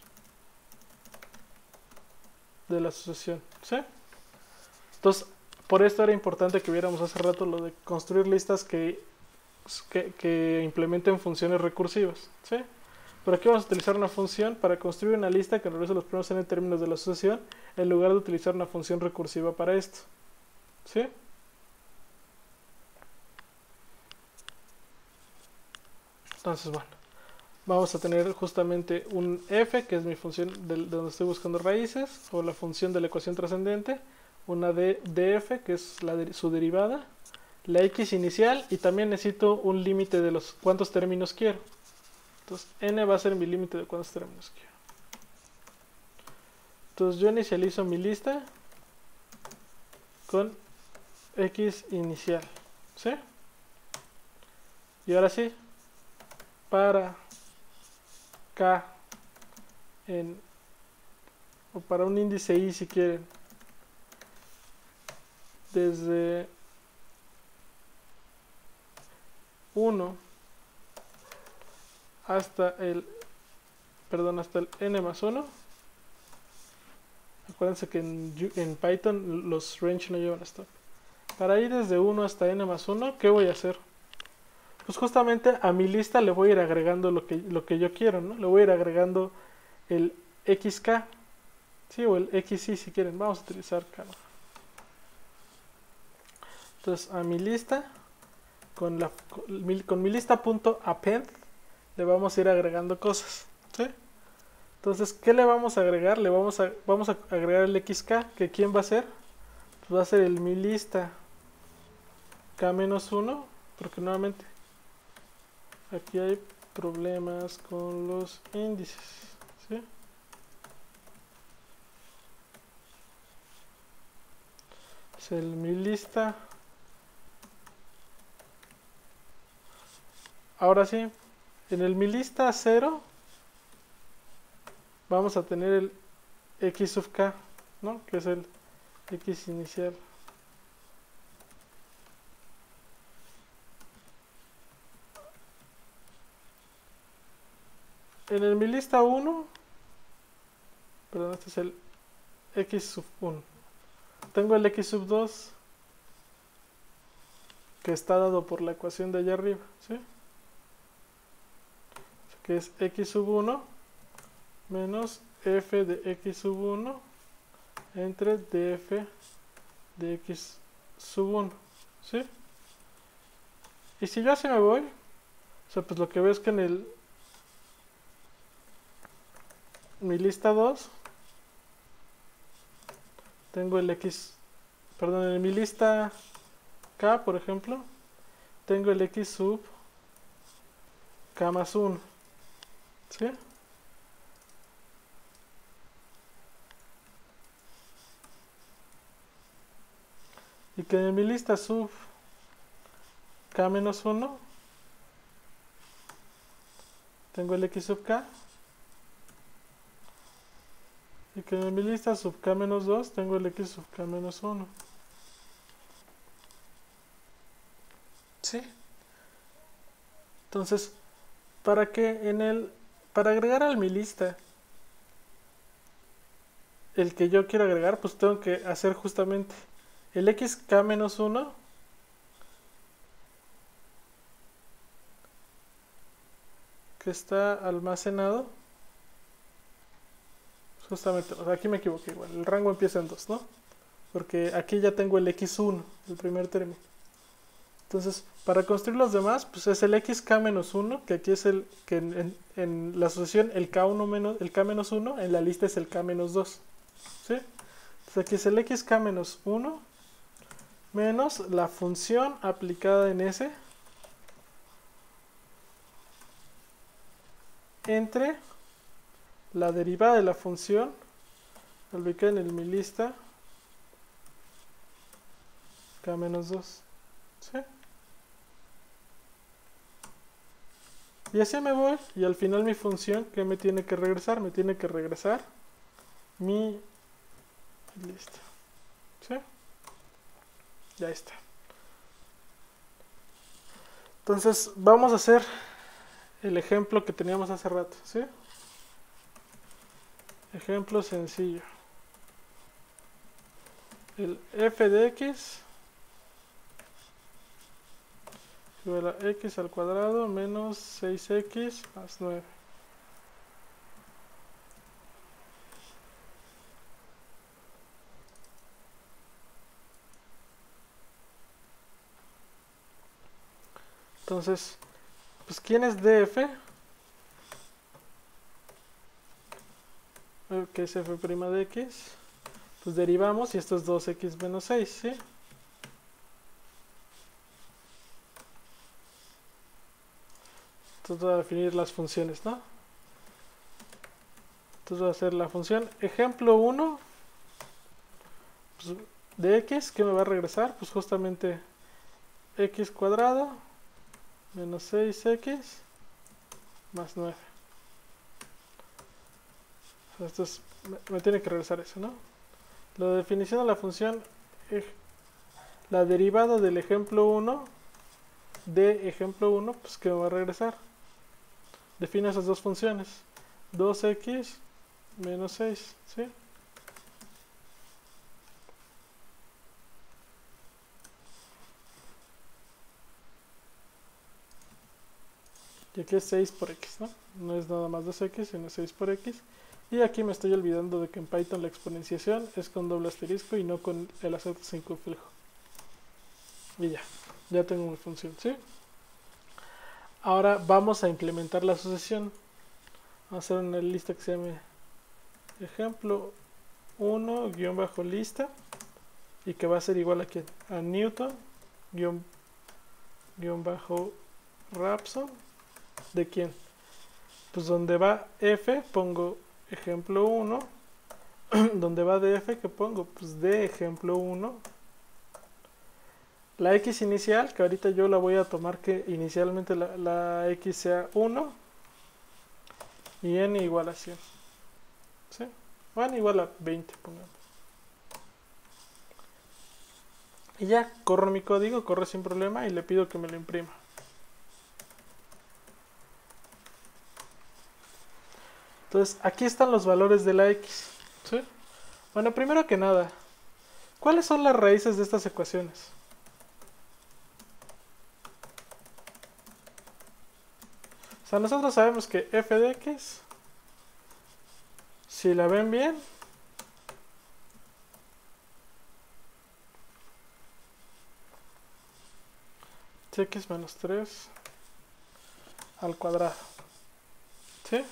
de la sucesión, ¿sí? Entonces, por esto era importante que viéramos hace rato lo de construir listas que implementen funciones recursivas, ¿sí? Pero aquí vamos a utilizar una función para construir una lista que regrese los primeros n términos de la sucesión en lugar de utilizar una función recursiva para esto, ¿sí? Entonces, bueno, vamos a tener justamente un f, que es mi función de donde estoy buscando raíces, o la función de la ecuación trascendente, una df, que es su derivada, la x inicial, y también necesito un límite de los cuántos términos quiero. Entonces, n va a ser mi límite de cuántos términos quiero. Entonces, yo inicializo mi lista con x inicial, ¿sí? Y ahora sí, para k o para un índice i si quieren, desde 1 hasta el n más 1. Acuérdense que en Python los range no llevan stop. Para ir desde 1 hasta n más 1, ¿qué voy a hacer? Pues justamente a mi lista le voy a ir agregando lo que yo quiero, ¿no? Le voy a ir agregando el xk, ¿sí? O el xi si quieren. Vamos a utilizar k. Entonces a mi lista, con mi lista.append, le vamos a ir agregando cosas, ¿sí? Entonces, ¿qué le vamos a agregar? Vamos a agregar el xk, que ¿quién va a ser? Pues va a ser el mi lista k-1, porque nuevamente aquí hay problemas con los índices, ¿sí? Es el mi lista. Ahora sí, en el mi lista 0 vamos a tener el x sub k, ¿no? Que es el x inicial. En el mi lista 1, perdón, este es el x sub 1. Tengo el x sub 2 que está dado por la ecuación de allá arriba, ¿sí? Que es x sub 1 menos f de x sub 1 entre df de x sub 1, ¿sí? Y si yo así me voy, o sea, pues lo que veo es que en mi lista 2 tengo el x, perdón, en mi lista k, por ejemplo, tengo el x sub k más 1, ¿sí? Y que en mi lista sub k menos 1 tengo el x sub k, y que en mi lista sub k menos 2 tengo el x sub k menos 1. ¿Sí? Entonces, para agregar a mi lista el que yo quiero agregar, pues tengo que hacer justamente el xk menos 1 que está almacenado, justamente, o sea, aquí me equivoqué igual, el rango empieza en 2, ¿no? Porque aquí ya tengo el x1, el primer término. Entonces, para construir los demás, pues es el xk menos 1, que aquí es el que en la asociación el k menos 1, en la lista es el k menos 2. ¿Sí? Entonces aquí es el xk menos 1 menos la función aplicada en S entre la derivada de la función ubicada en mi lista k menos 2. ¿Sí? Y así me voy, y al final mi función, ¿qué me tiene que regresar? Me tiene que regresar mi lista. ¿Sí? Ya está. Entonces, vamos a hacer el ejemplo que teníamos hace rato, ¿sí? Ejemplo sencillo. El f de x igual a x al cuadrado menos 6x más 9. Entonces, pues ¿quién es df? Que es f' de x. Pues derivamos y esto es 2x menos 6, ¿sí? Entonces voy a definir las funciones, ¿no? Entonces voy a hacer la función ejemplo 1 pues, de x, ¿qué me va a regresar? Pues justamente x cuadrado menos 6x más 9. Esto es, me tiene que regresar eso, ¿no? La definición de la función, la derivada del ejemplo 1 de ejemplo 1, pues ¿qué me va a regresar? Define esas dos funciones, 2x menos 6, ¿sí? Y aquí es 6 por x, ¿no? No es nada más 2x, sino 6 por x. Y aquí me estoy olvidando de que en Python la exponenciación es con doble asterisco y no con el acento sin complejo. Y ya tengo mi función, ¿sí? Ahora vamos a implementar la asociación. Vamos a hacer una lista que se llame ejemplo 1 guión bajo lista y que va a ser igual aquí a Newton guión bajo Rapson. ¿De quién? Pues donde va f pongo ejemplo 1, donde va df, ¿qué pongo? Pues de ejemplo 1. La x inicial, que ahorita yo la voy a tomar que inicialmente la x sea 1 y n igual a 100. ¿Sí? O n igual a 20, pongamos. Y ya, corro mi código, corre sin problema y le pido que me lo imprima. Entonces, aquí están los valores de la x. ¿Sí? Bueno, primero que nada, ¿cuáles son las raíces de estas ecuaciones? sea, nosotros sabemos que f de x, si la ven bien, es x menos 3 al cuadrado. ¿Sí?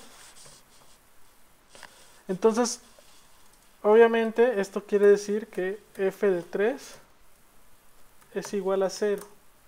Entonces, obviamente, esto quiere decir que f de 3 es igual a 0.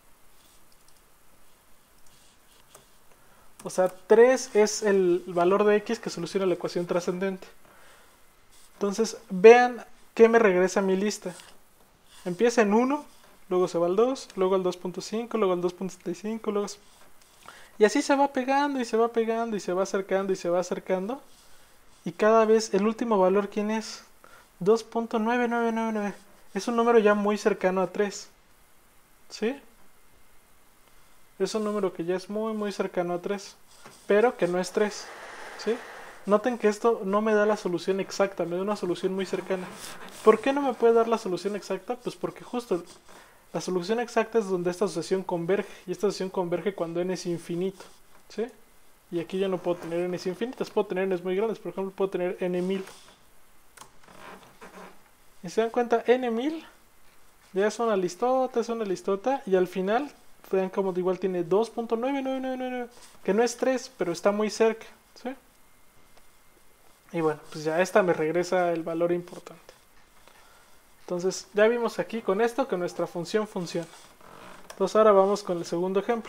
O sea, 3 es el valor de x que soluciona la ecuación trascendente. Entonces, vean qué me regresa a mi lista. Empieza en 1, luego se va al 2, luego al 2.5, luego al 2.75, luego... Y así se va pegando y se va pegando y se va acercando y se va acercando. Y cada vez el último valor, ¿quién es? 2.9999. Es un número ya muy cercano a 3. ¿Sí? Es un número que ya es muy cercano a 3. Pero que no es 3. ¿Sí? Noten que esto no me da la solución exacta, me da una solución muy cercana. ¿Por qué no me puede dar la solución exacta? Pues porque justo la solución exacta es donde esta asociación converge. Y esta asociación converge cuando n es infinito. ¿Sí? Y aquí ya no puedo tener n's infinitas, puedo tener n's muy grandes. Por ejemplo, puedo tener n1000. Y se dan cuenta, n1000 ya es una listota. Y al final, vean como igual tiene 2.9999, que no es 3, pero está muy cerca. ¿Sí? Y bueno, pues ya esta me regresa el valor importante. Entonces, ya vimos aquí con esto que nuestra función funciona. Entonces ahora vamos con el segundo ejemplo.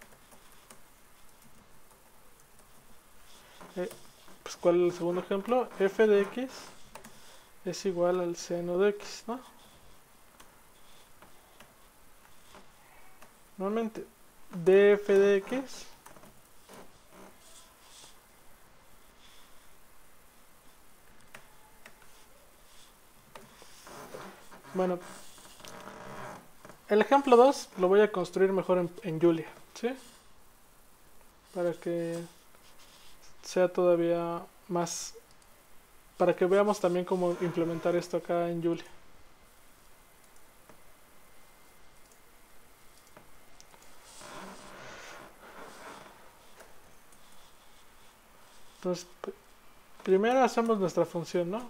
Pues ¿cuál es el segundo ejemplo? F de x es igual al seno de x, ¿no? Normalmente, df de x bueno, el ejemplo 2 lo voy a construir mejor en Julia, ¿sí? Para que sea todavía más, para que veamos también cómo implementar esto acá en Julia. Entonces, primero hacemos nuestra función, ¿no?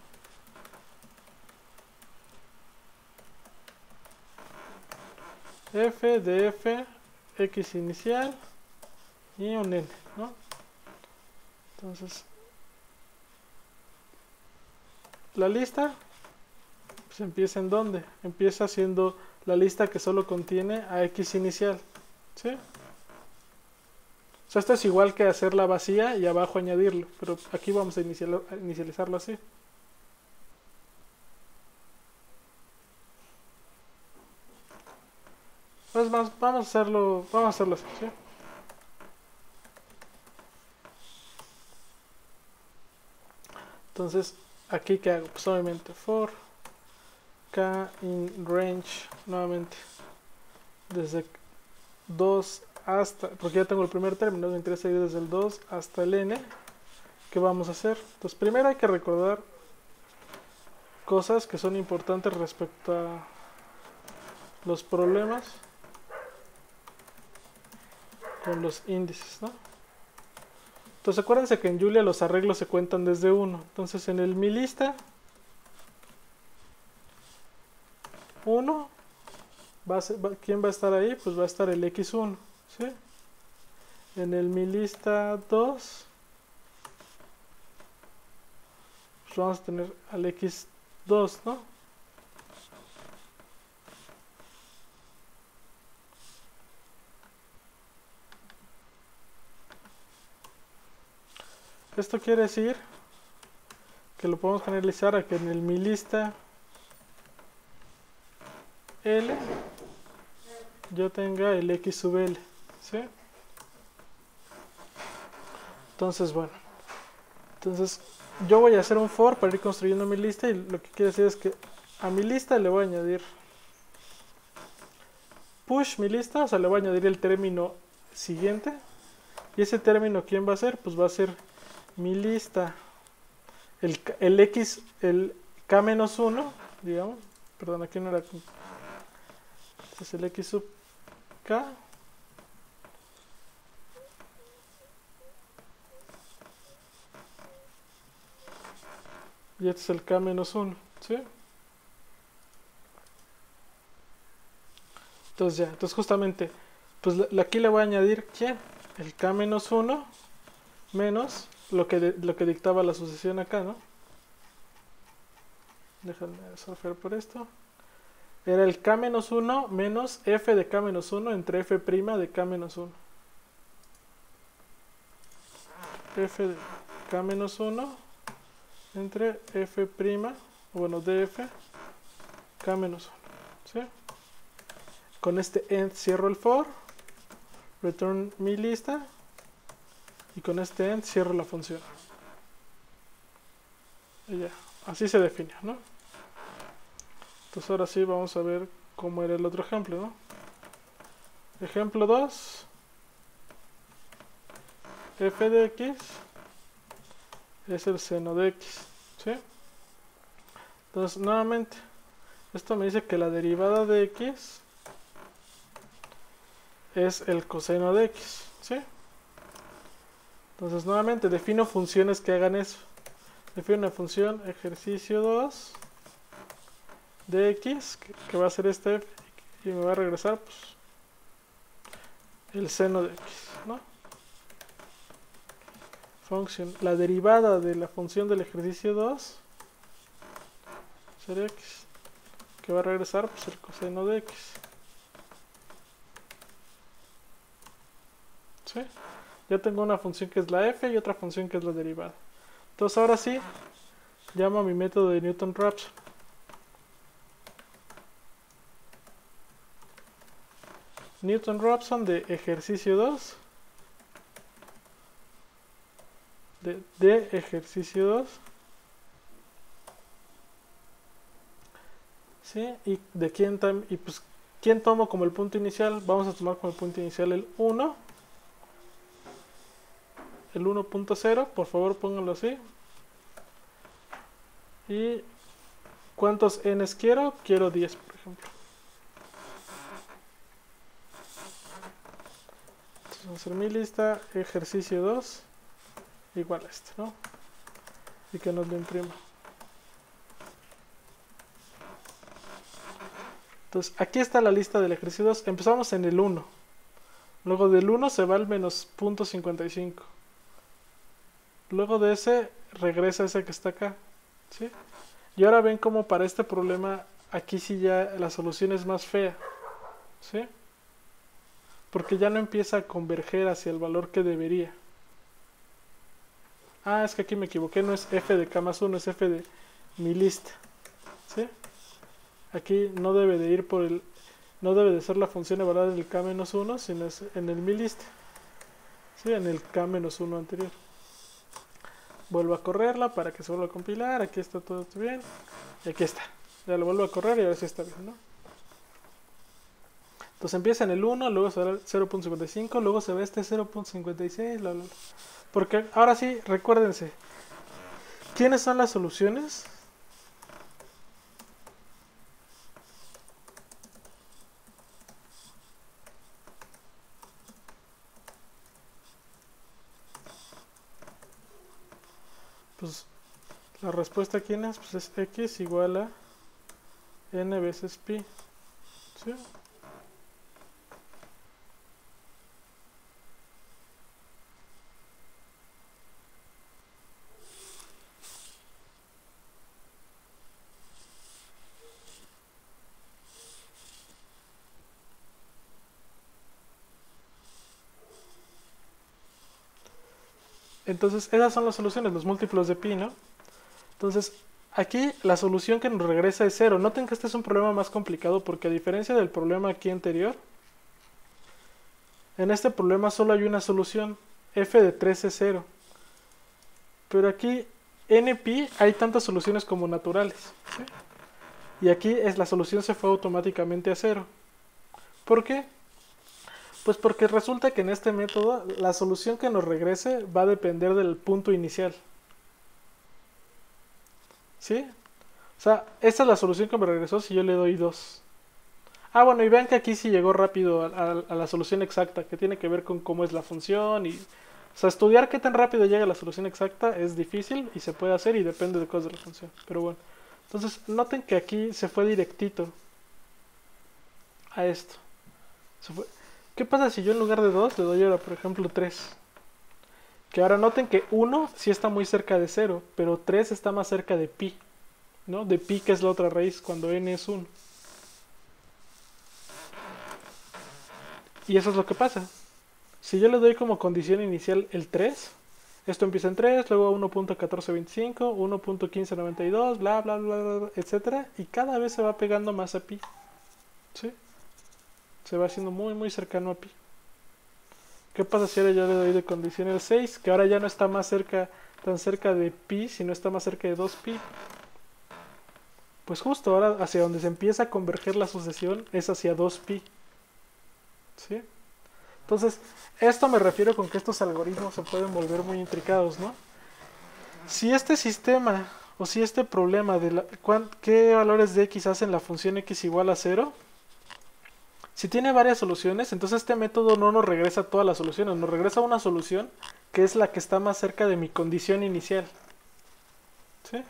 F de f, x inicial y un n, ¿no? Entonces, la lista pues empieza en dónde? Empieza siendo la lista que solo contiene a x inicial, ¿sí? O sea, esto es igual que hacerla vacía y abajo añadirlo, pero aquí vamos a inicializarlo así. Es más, vamos a hacerlo así, ¿sí? Entonces, aquí ¿qué hago? Pues obviamente for k in range, nuevamente, desde 2 hasta, porque ya tengo el primer término, me interesa ir desde el 2 hasta el n. ¿Qué vamos a hacer? Entonces, primero hay que recordar cosas que son importantes respecto a los problemas con los índices, ¿no? Entonces acuérdense que en Julia los arreglos se cuentan desde 1. Entonces en el mi lista 1, ¿quién va a estar ahí? Pues va a estar el x1, ¿sí? En el mi lista 2, pues vamos a tener al x2, ¿no? Esto quiere decir que lo podemos generalizar a que en el mi lista L yo tenga el x sub L, ¿sí? Entonces, bueno, yo voy a hacer un for para ir construyendo mi lista y lo que quiero decir es que a mi lista le voy a añadir push mi lista, o sea, le voy a añadir el término siguiente. Y ese término, ¿quién va a ser? Pues va a ser mi lista, el k-1, digamos, perdón, aquí no era, este es el x sub k, y este es el k menos 1, ¿sí? Entonces ya, entonces justamente, pues aquí le voy a añadir, ¿quién? El k menos 1 menos lo que dictaba la sucesión acá, ¿no? Déjame solfear por esto. Era el k menos 1 menos f de k menos 1 entre f' de k menos 1. F de k menos 1 entre f', bueno, df k menos 1, ¿sí? Con este end cierro el for, return mi lista, y con este end cierro la función. Y ya, así se define, ¿no? Entonces ahora sí vamos a ver cómo era el otro ejemplo, ¿no? Ejemplo 2, f de x es el seno de x, ¿sí? Entonces nuevamente, esto me dice que la derivada de x es el coseno de x, ¿sí? Entonces nuevamente defino funciones que hagan eso. Defino una función ejercicio 2 de x, que va a ser este f, y me va a regresar pues el seno de x, ¿no? Function, la derivada de la función del ejercicio 2 será x, que va a regresar pues el coseno de x, ¿sí? Ya tengo una función que es la f y otra función que es la derivada. Entonces ahora sí, llamo a mi método de Newton-Raphson. Newton-Raphson de ejercicio 2, de ejercicio 2, ¿sí? Y de pues quién tomo como el punto inicial. Vamos a tomar como el punto inicial el 1, el 1.0, por favor pónganlo así. Y ¿cuántos n's quiero? Quiero 10, por ejemplo. Entonces vamos a hacer mi lista, ejercicio 2, igual a este, ¿no? Y que nos lo imprima. Entonces aquí está la lista del ejercicio 2. Empezamos en el 1. Luego del 1 se va al menos 0.55. Luego de ese regresa ese que está acá, ¿sí? Y ahora ven como para este problema aquí sí ya la solución es más fea, ¿sí? Porque ya no empieza a converger hacia el valor que debería. Ah, es que aquí me equivoqué, no es f de k más 1, es f de mi lista, ¿sí? Aquí no debe de ir por el... No debe de ser la función evaluada en el k menos 1, sino es en el mi lista, ¿sí? En el k menos 1 anterior. Vuelvo a correrla para que se vuelva a compilar. Aquí está todo bien. Y aquí está. Ya lo vuelvo a correr y ahora sí está bien, ¿no? Entonces empieza en el 1, luego se va el 0.55, luego se va este 0.56, porque ahora sí, recuérdense, ¿quiénes son las soluciones? Pues la respuesta ¿quién es? Pues es x igual a n veces pi, ¿sí? Entonces esas son las soluciones, los múltiplos de pi, ¿no? Entonces aquí la solución que nos regresa es 0. Noten que este es un problema más complicado porque a diferencia del problema aquí anterior, en este problema solo hay una solución, f de 3 es 0. Pero aquí npi hay tantas soluciones como naturales, ¿sí? Y aquí la solución se fue automáticamente a 0. ¿Por qué? Pues porque resulta que en este método la solución que nos regrese va a depender del punto inicial, ¿sí? O sea, esta es la solución que me regresó si yo le doy 2. Ah, bueno, y vean que aquí sí llegó rápido a la solución exacta, que tiene que ver con cómo es la función y O sea, estudiar qué tan rápido llega a la solución exacta es difícil y se puede hacer y depende de cosas de la función. Pero bueno, entonces noten que aquí se fue directito a esto. ¿Qué pasa si yo en lugar de 2 le doy ahora, por ejemplo, 3? Que ahora noten que 1 sí está muy cerca de 0, pero 3 está más cerca de pi, ¿no? De pi, que es la otra raíz, cuando n es 1. Y eso es lo que pasa. Si yo le doy como condición inicial el 3, esto empieza en 3, luego 1.1425, 1.1592, bla, bla, bla, bla, etc. Y cada vez se va pegando más a pi. ¿Sí? Se va haciendo muy, muy cercano a pi. ¿Qué pasa si ahora yo le doy de condición el 6? Que ahora ya no está más cerca, tan cerca de pi, sino está más cerca de 2pi. Pues justo ahora hacia donde se empieza a converger la sucesión es hacia 2pi. ¿Sí? Entonces, esto me refiero con que estos algoritmos se pueden volver muy intricados, ¿no? Si este sistema, o si este problema de qué valores de x hacen la función x igual a 0, si tiene varias soluciones, entonces este método no nos regresa todas las soluciones, nos regresa una solución que es la que está más cerca de mi condición inicial. ¿Sí?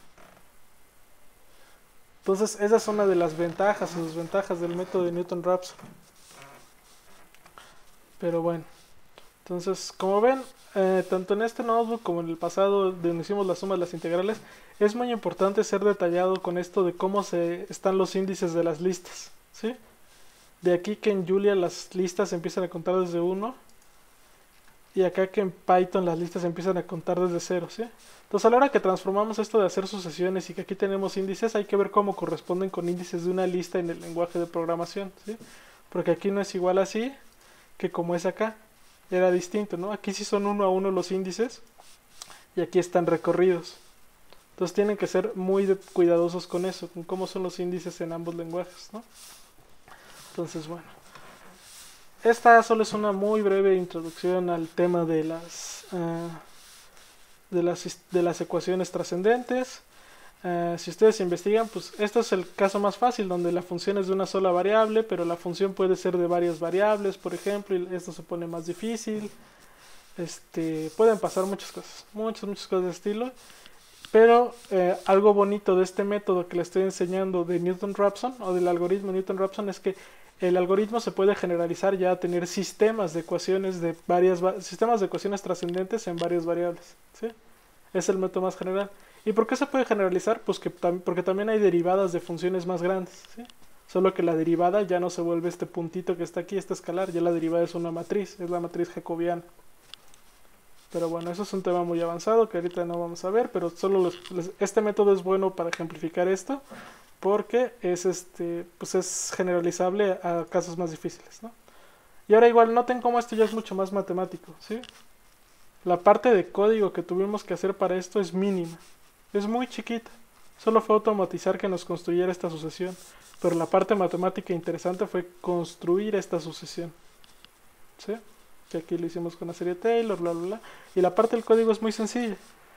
Entonces, esa es una de las ventajas o desventajas del método de Newton-Raphson. Pero bueno, entonces, como ven, tanto en este notebook como en el pasado, donde hicimos las sumas, las integrales, es muy importante ser detallado con esto de cómo están los índices de las listas, ¿sí? De aquí que en Julia las listas empiezan a contar desde 1, y acá que en Python las listas empiezan a contar desde 0, ¿sí? Entonces, a la hora que transformamos esto de hacer sucesiones y que aquí tenemos índices, hay que ver cómo corresponden con índices de una lista en el lenguaje de programación, ¿sí? Porque aquí no es igual así que como es acá. Era distinto, ¿no? Aquí sí son 1 a 1 los índices y aquí están recorridos. Entonces tienen que ser muy cuidadosos con eso, con cómo son los índices en ambos lenguajes, ¿no? Entonces, bueno. Esta solo es una muy breve introducción al tema de las ecuaciones trascendentes. Si ustedes investigan, pues esto es el caso más fácil, donde la función es de una sola variable, pero la función puede ser de varias variables, por ejemplo, y esto se pone más difícil. Pueden pasar muchas cosas, muchas cosas de estilo. Pero algo bonito de este método que le estoy enseñando de Newton-Raphson, o del algoritmo Newton-Raphson, es que el algoritmo se puede generalizar ya a tener sistemas de ecuaciones sistemas de ecuaciones trascendentes en varias variables, ¿sí? Es el método más general. ¿Y por qué se puede generalizar? Pues porque también hay derivadas de funciones más grandes, ¿sí? Solo que la derivada ya no se vuelve este puntito que está aquí, este escalar, ya la derivada es una matriz, es la matriz jacobiana. Pero bueno, eso es un tema muy avanzado que ahorita no vamos a ver, pero solo este método es bueno para ejemplificar esto, porque pues es generalizable a casos más difíciles, ¿no? Y ahora igual noten cómo esto ya es mucho más matemático, ¿sí? La parte de código que tuvimos que hacer para esto es mínima, es muy chiquita. Solo fue automatizar que nos construyera esta sucesión, pero la parte matemática interesante fue construir esta sucesión, ¿sí? Que aquí lo hicimos con la serie Taylor, bla, bla, bla. Y la parte del código es muy sencilla.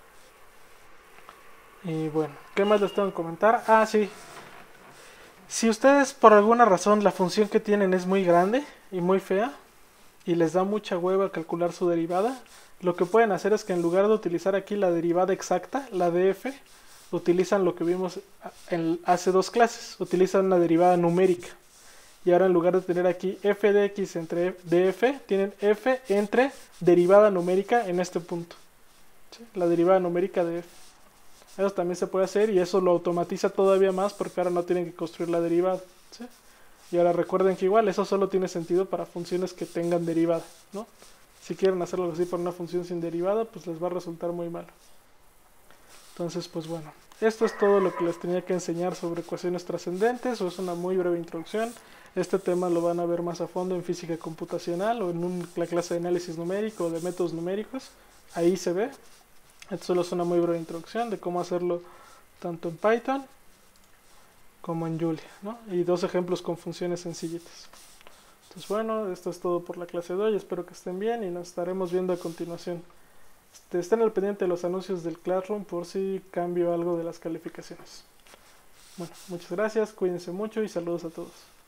Y bueno, ¿qué más les tengo que comentar? Ah, sí. Si ustedes por alguna razón la función que tienen es muy grande y muy fea, y les da mucha hueva calcular su derivada, lo que pueden hacer es que en lugar de utilizar aquí la derivada exacta, la df, utilizan lo que vimos hace 2 clases, utilizan una derivada numérica. Y ahora en lugar de tener aquí f de x entre df, tienen f entre derivada numérica en este punto, ¿sí? La derivada numérica de f. Eso también se puede hacer y eso lo automatiza todavía más porque ahora no tienen que construir la derivada, ¿sí? Y ahora recuerden que igual eso solo tiene sentido para funciones que tengan derivada, ¿no? Si quieren hacerlo así para una función sin derivada, pues les va a resultar muy malo. Entonces, pues bueno, esto es todo lo que les tenía que enseñar sobre ecuaciones trascendentes, o es una muy breve introducción. Este tema lo van a ver más a fondo en física computacional o en la clase de análisis numérico o de métodos numéricos. Ahí se ve. Esto solo es una muy breve introducción de cómo hacerlo tanto en Python como en Julia, ¿no? Y 2 ejemplos con funciones sencillitas. Entonces bueno, esto es todo por la clase de hoy. Espero que estén bien y nos estaremos viendo a continuación. Estén al pendiente de los anuncios del Classroom por si cambio algo de las calificaciones. Bueno, muchas gracias, cuídense mucho y saludos a todos.